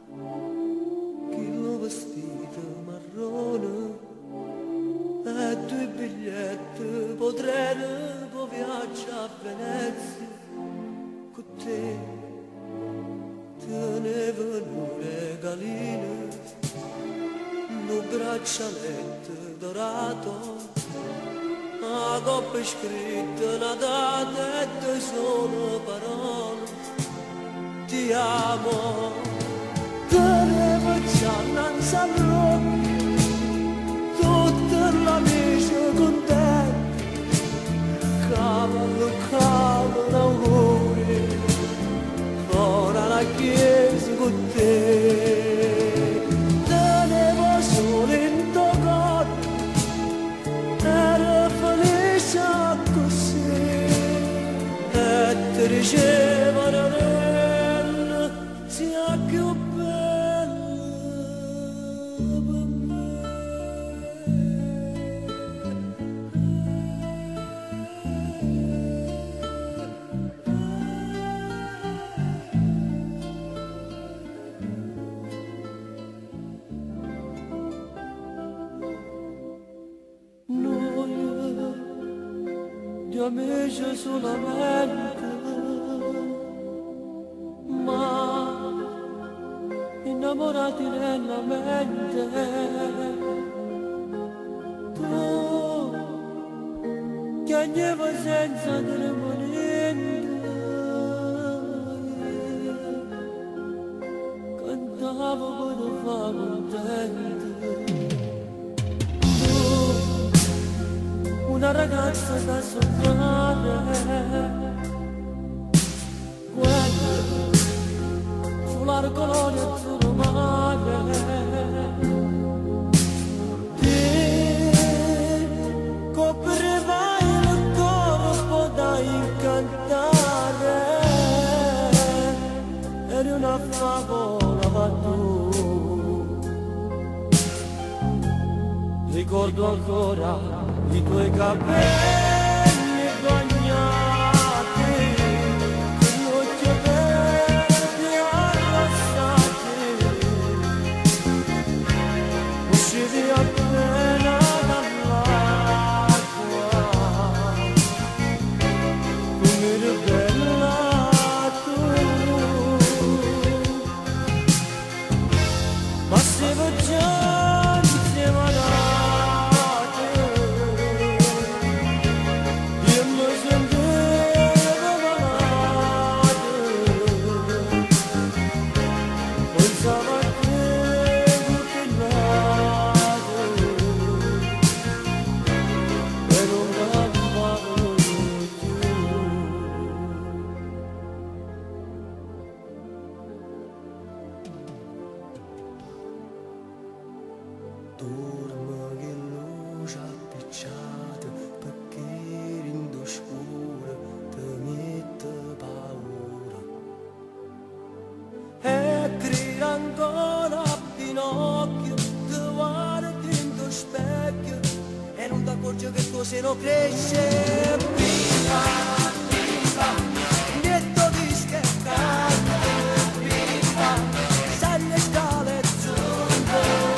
quello vestito marrone e due biglietti po' treno po' viaggio a Venezia con te. Teneva un regalino, un braccialetto dorato, una coppa scritta, una data e due solo parole. Ti amo, tenevo già innanzi all'occhio tutta la mia con te, cavallo, cavallo, auguri, ora la chiesa con te. Tenevo solo in tuo corpo, ero felice così, e ti dicevano sia più bella per me. di amici solamente, ma innamorati nella mente. Tu piangevo senza dire niente, cantavo per te far contento. Una ragazza da sognare, quella sulla colonia azzurro mare, ti copriva il corpo da incantare, eri una favola tu. Ricordo ancora i tuoi capelli bagnati, gli occhi verdi arrossati, uscivi appena dall'acqua, come eri bella tu, ma siamo già insieme ad dorme che luce appicciata perché rindo scuro ti mette paura e grida ancora a Pinocchio che guardi in tuo specchio e non ti accorgi che tuo seno cresce. Viva, viva, niente di scherzare, viva, sali le scale giunte.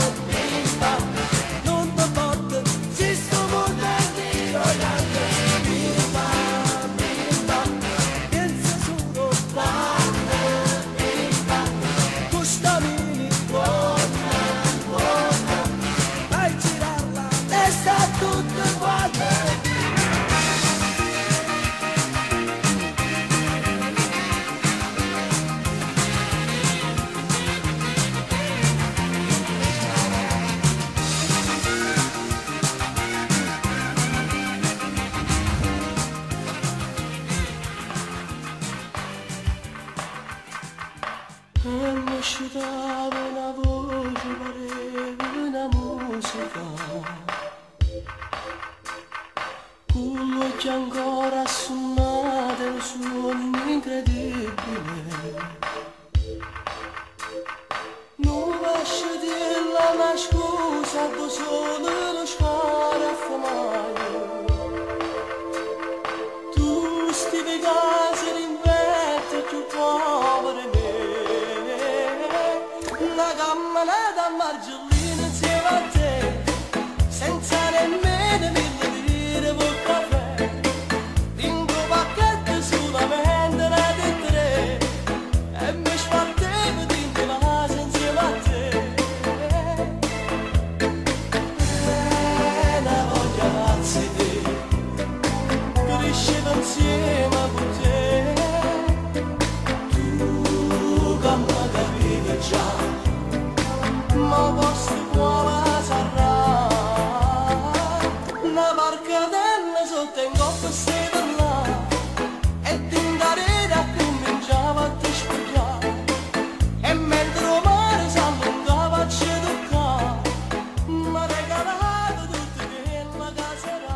E mi scitava una voce, pareva una musica, con gli occhi ancora assonnati, un suono incredibile. Non lascio dirla una scusa, tu solo lo sciare a fumare. Tu stivi casi d'inverno più poveri me. La camminata a Margellina insieme a te, senza nemmeno 1000 lire per caffè, in due pacchetti solamente ne di 3, e mi spartevo dentro la casa insieme a te. E una voglia pazza di te, crescevo insieme a te, tu che mi capivi già. Ma posso qua sarà una barcatella sotto in coppa e sede là e t'indarete a cominciava a ti spiegare e mentre il mare s'allungava a ci toccare mi ha regalato tutto che la caserà.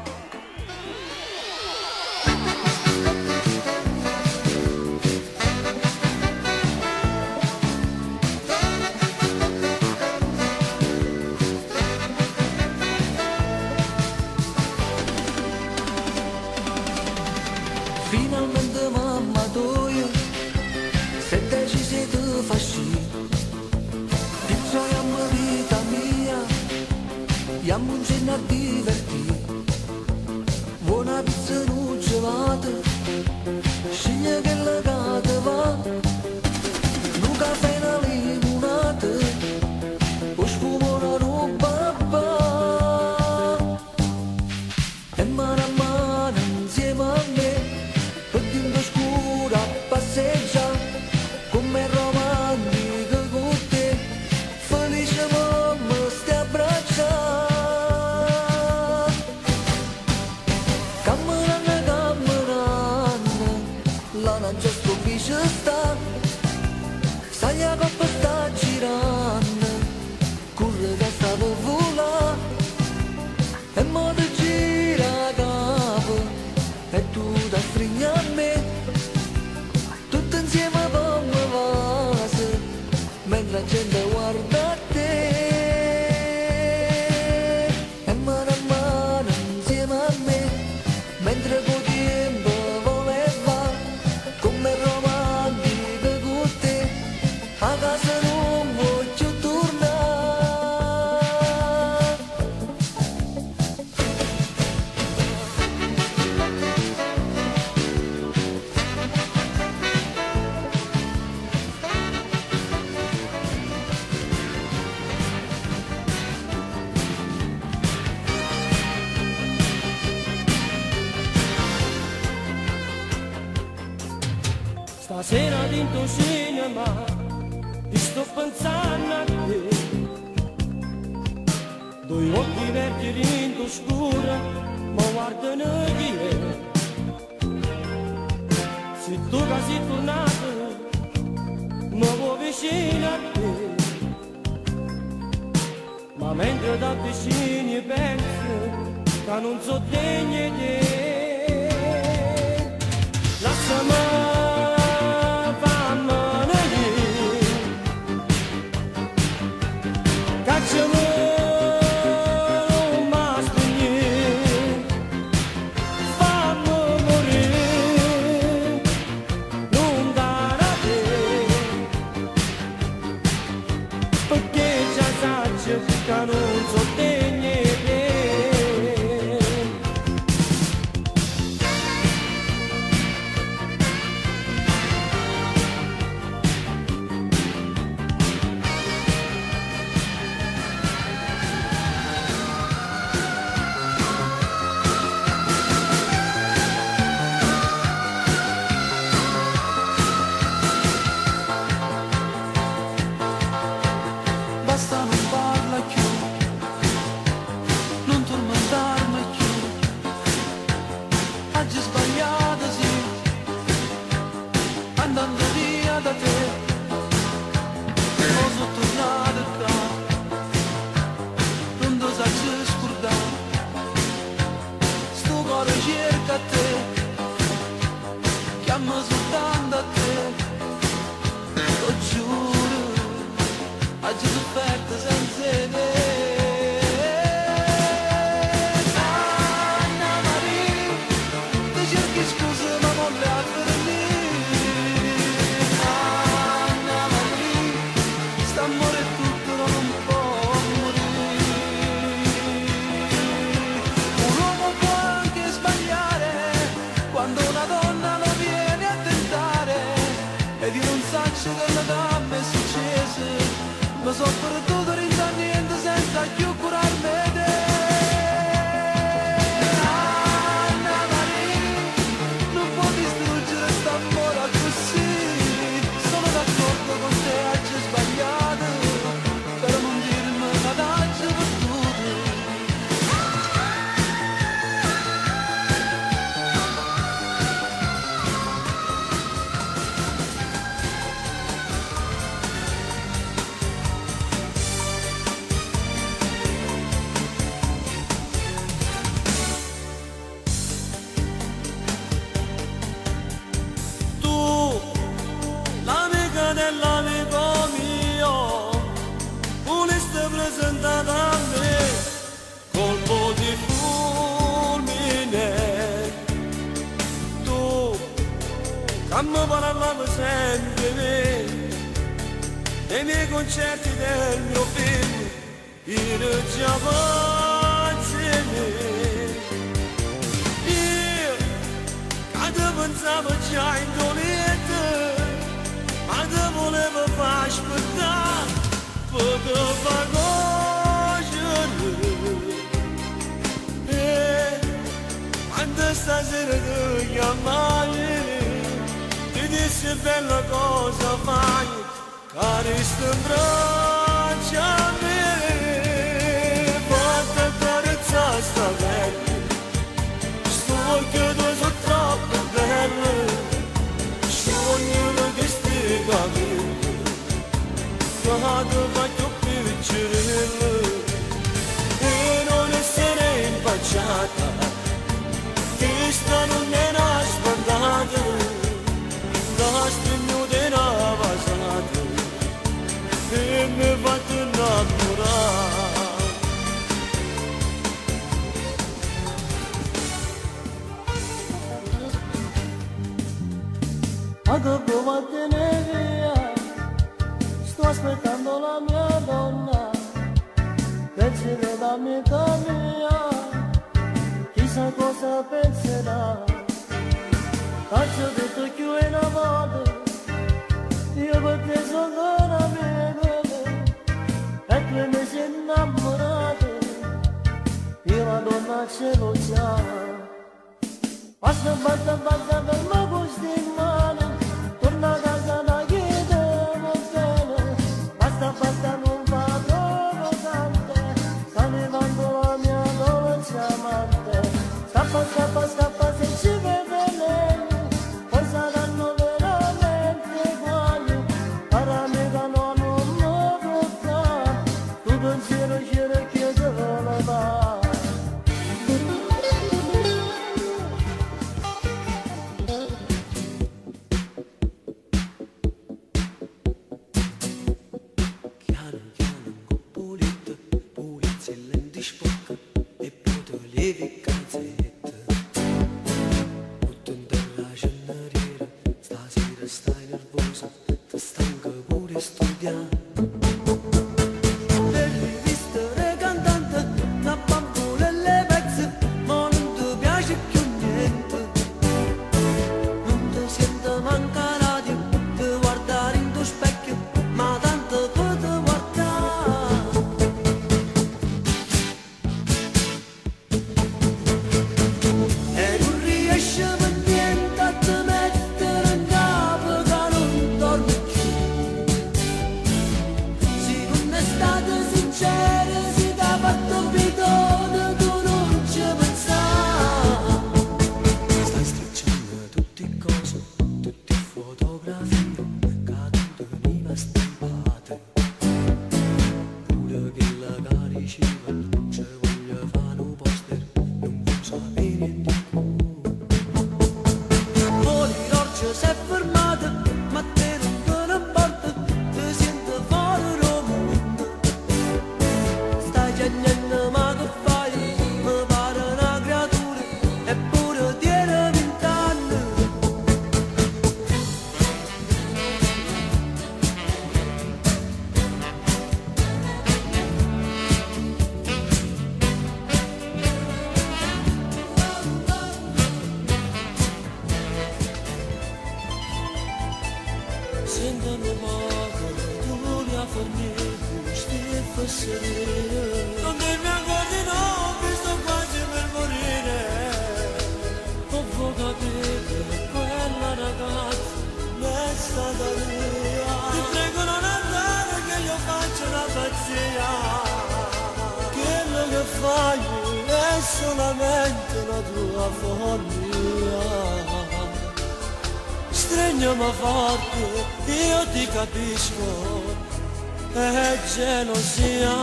Finalmente mamma tua se decisi di far sì, ti troviamo vita mia, andiamo un cenno a divertire, buona pizza trovata, sceglie che la gata va, un caffè e una limonata, o sfumo una roba va. E mano a mano insieme a me, per dentro scura passeggia, come romantica con te, felice mamma stai abbracciando. La lancia stupisce sta, sai la coppa sta girando, corre che sta per volare, e mo ti gira capo, e tu ti stringi a me, tutto insieme come vase, mentre la gente guarda te, e mano a mano insieme a me, mentre con tempo come romantica con te, a casa non voglio tornare. Stasera dentro cinema ti sto pensando a te, due occhi verdi dentro scura ma guardano chi è. Se tu che sei tornato mi vuoi vicino a te, ma mentre da vicini penso che non so degno di te. Lasciami che non so degno di te. Basta non parla più, non tormentarmi più, oggi sbagliato sì, andando via da te, o sono tornato qua, non ti saggio scordare, sto cuore cerca te, chiamo soltanto a te, lo giuro, oggi sofferto senza te. Anna Maria, ti cerchi scuse ma non le hai per me. Anna Maria, sta a morire tutto non può morire. Un uomo può anche sbagliare quando una donna lo viene a tentare, ed io non saccio che la dame è successa. Ma so per tutto rinda niente senza più curarmi te. Anna Maria, non può distruggere st'amore così. Sono d'accordo con te, oggi sbagliato, però non dirmi un adagio per tutto. Dell'amico mio, voleste presentare a me colpo di fulmine. Tu, che mi parlavi sempre dei miei concerti del mio film, io già faccio io, che pensavo già indolente, ma te volevo far aspettare, potevo far cogliere. Quando stasera ti chiamai, ti dissi bella cosa fai, cari sto in braccia a me, porta a carezzare sta vecchia. Occhio tu sono troppo bello, ognuno che stia a me, ma ti faccio piacere e non essere impacciata, questa non è una spandata, da spegnuta e una vasata, e mi fatto innamorare. Ma dopo vattene via, sto aspettando la mia donna, penserà da metà mia, chissà cosa penserà. Faccio detto che è una volta, io per te sono una vedova, e tu mi sei innamorato, io la donna ce l'ho già. Basta per me gusti in mano, torna a casa da chiedere bene, basta non va troppo tante, sta levando la mia dolce amante, scappa se ci vede lei, poi saranno veramente guai, paramica non mi tocca, tu pensiero c'era che te lo dà. Stai nervosa, ti stanca pure studiare. Devi essere cantante, una bambola e le pezze, ma non ti piace più niente. Non ti senti manca radio, ti guardare in tuo specchio, ma tanto per te guardare. E non riesci per niente a te mettere in capo che non dormi più. Se non è stato sincero, si ti ha fatto bidone, tu non ci pensare. Stai stracciando tutte cose, tutte fotografie, che veniva stampate. Pure che la caricina, ci voglio fare un poster, non vuoi sapere niente. L'orologio si è fermato, ma te non te ne importa, ti senti fuori dal mondo. Stai piangendo ma che fai, mi pare una creatura, eppure tieni 20 anni. Sentono poco, tu li ha fornito, stai sereno. Non devi ancora di no, mi sto quasi per morire. Non può capire, quella ragazza è stata mia. Ti prego non andare che io faccio una pazzia. Quello che fai è solamente la tua follia. Stringiami forte, io ti capisco, è gelosia.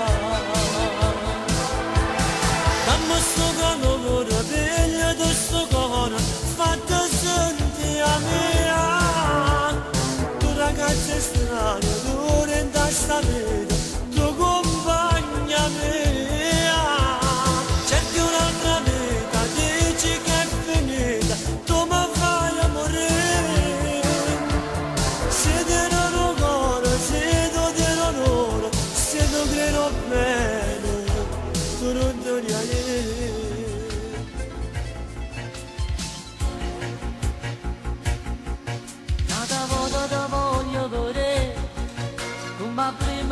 Dammi sto calore, piglio sto cuore, fatta sentire mia. Tu ragazza strana, tu in sta vita, tu compagna mia. Cerchi un'altra vita, dici che è finita, tu mi fai morire. Siete un cuore, siete un onore, siete credo bene, tu non ti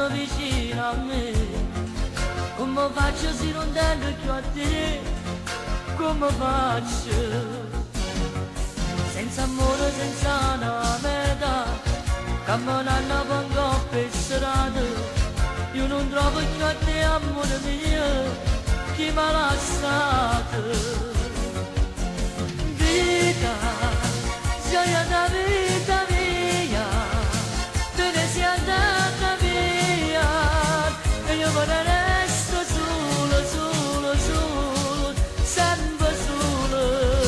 stanno vicino a me. Come faccio se non tengo più a te? Come faccio? Senza amore, senza una meta, camminando con coppe e serate, io non trovo più a te, amore mio, chi mi ha lasciato. Vita, gioia da vita mia, te ne sei andata via, e io me ne resto solo, solo, solo, sempre solo.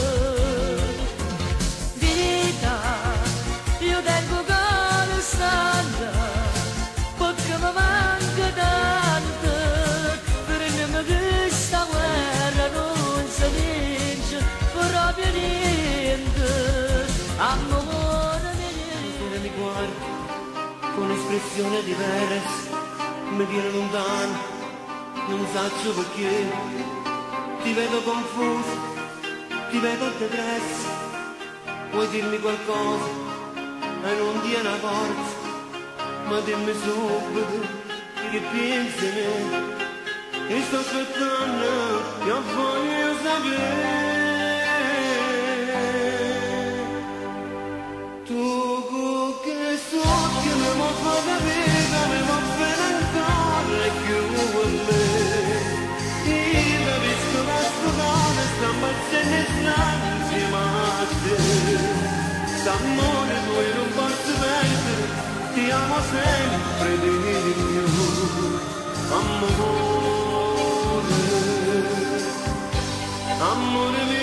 Vita, io tengo cuore stanca, perché mi manca tanto, per questa guerra non si vince proprio niente. Amore mio, mi guardi con espressione diversa, mi viene lontano, non so perché, ti vedo confuso, ti vedo depresso, vuoi dirmi qualcosa e non dia una forza, ma dimmi subito che pensi di me, e sto aspettando che voglio sapere. Tu che so che mi vuoi fare capire, mi vuoi fare ancora più a me. Io capisco la scusata, sta baciando e sta insieme a te. D'amore tuo io non posso perdere, ti amo sempre di più. Amore, amore mio.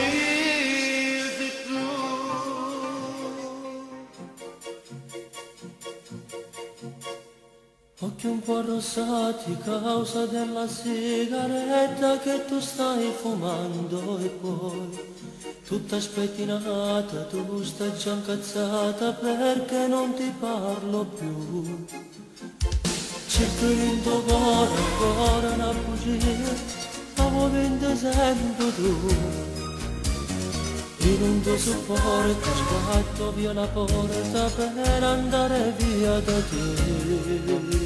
Occhi un po' rosati causa della sigaretta che tu stai fumando e poi tutta spettinata, tu stai già incazzata perché non ti parlo più. Cerco in tuo cuore ancora una bugia, stavo vendo sempre tu. In un tuo supporto sbatto via la porta per andare via da te.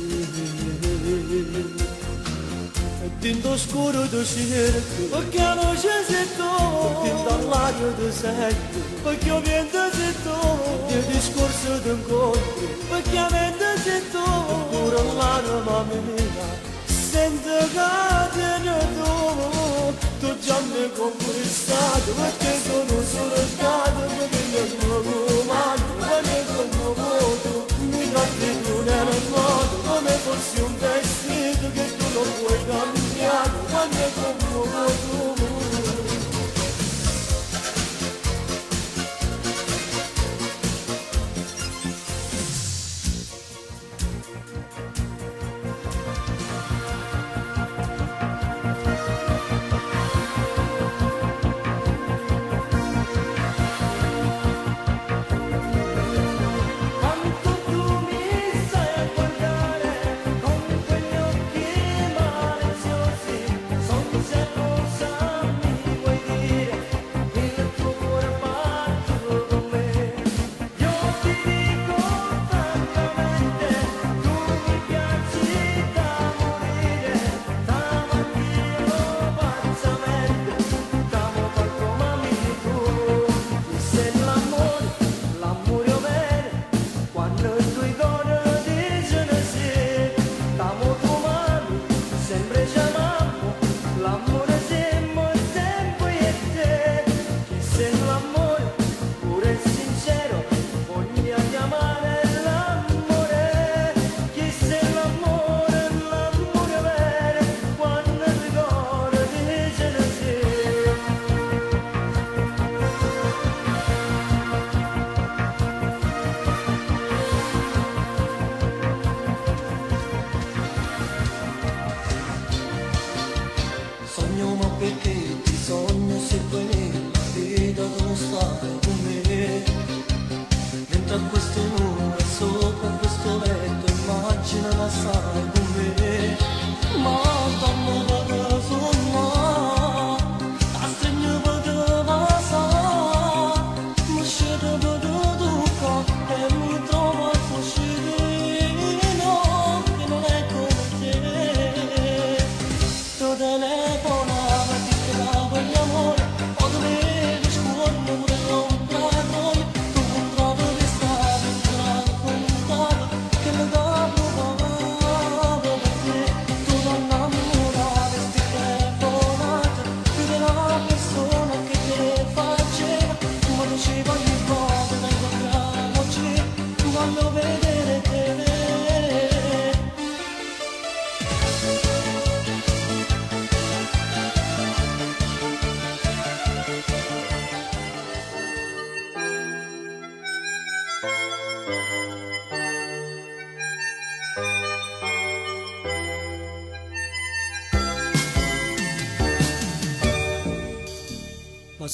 E tinto scuro tu cerco, perché la luce sei tu, tinto all'aria tu sento, perché io vento sei tu, il discorso ti incontri, perché la mente sei tu, pure l'anima mia, sento che tieni tu già mi hai conquistato, perché sono solo stato, perché io sono umano, perché sono vuoto, mi tratti tu nel modo, come fossi un vestito che tu non puoi cambiare, quando è come vuoto.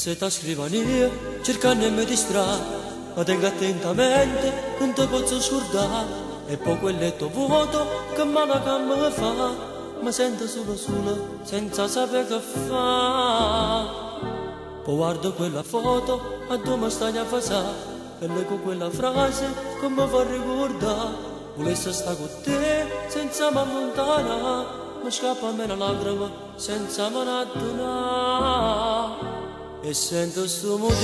se ti scrivania, cercando e mi distrarre, ma tengo attentamente, non ti posso scordare. E poi quel letto vuoto che male che mi fa, mi sento solo, senza sapere che fa. Poi guardo quella foto, a dove stai a fare, e leggo quella frase che mi fa ricordare. Volessi stare con te senza mi allontanare, mi scappa a me una lacrima senza me ne addonare. E sento sto motivo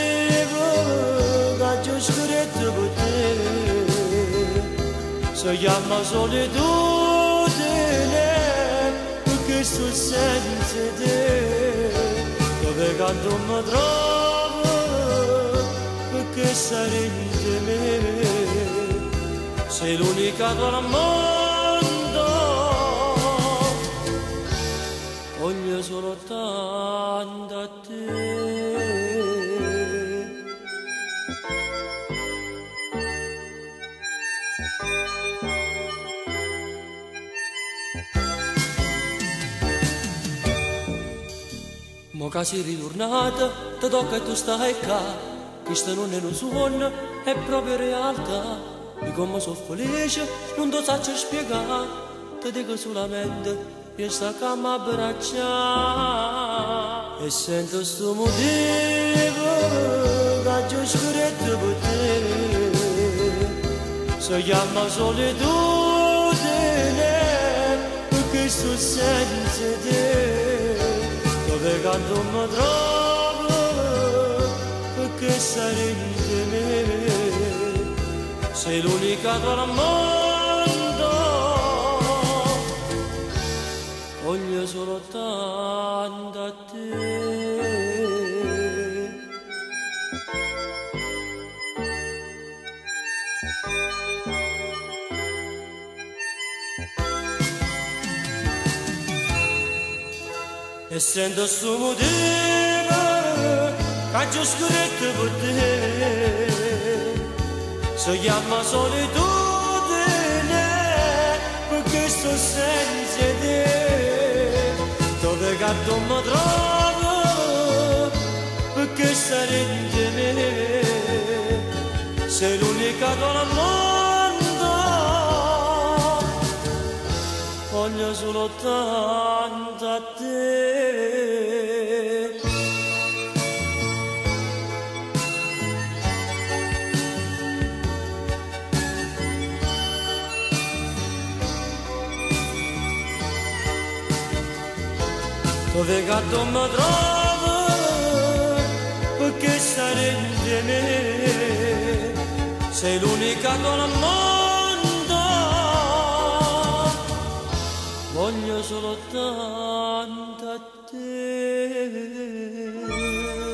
che già scritto per te, si chiama solitudine, perché sto senza te, dove canto mi trovo, perché sei in me, sei l'unica donna al mondo, voglio solo tanto a te. Mo che sei ritornata, ti tocca e tu stai qua, questo non è un sogno, è proprio realtà. E come sono felice, non ti so spiegare, ti dico solamente, io sto qua a abbracciare. E sento sto motivo che già scritto per te, si chiama solitudine, perché sto senza te. Dove canto mi trovo, perché sei in me, sei l'unica donna al mondo, voglio solo tanto a te. E sento sto motivo che già scritto per te, si chiama solitudine, perché sto senza te, dove canto mi trovo, perché sei in me, sei l'unica donna al mondo, voglio solo tanto a te. Dove gatto mi trovo, perché sei in me, sei l'unica donna al mondo, voglio solo tanto a te.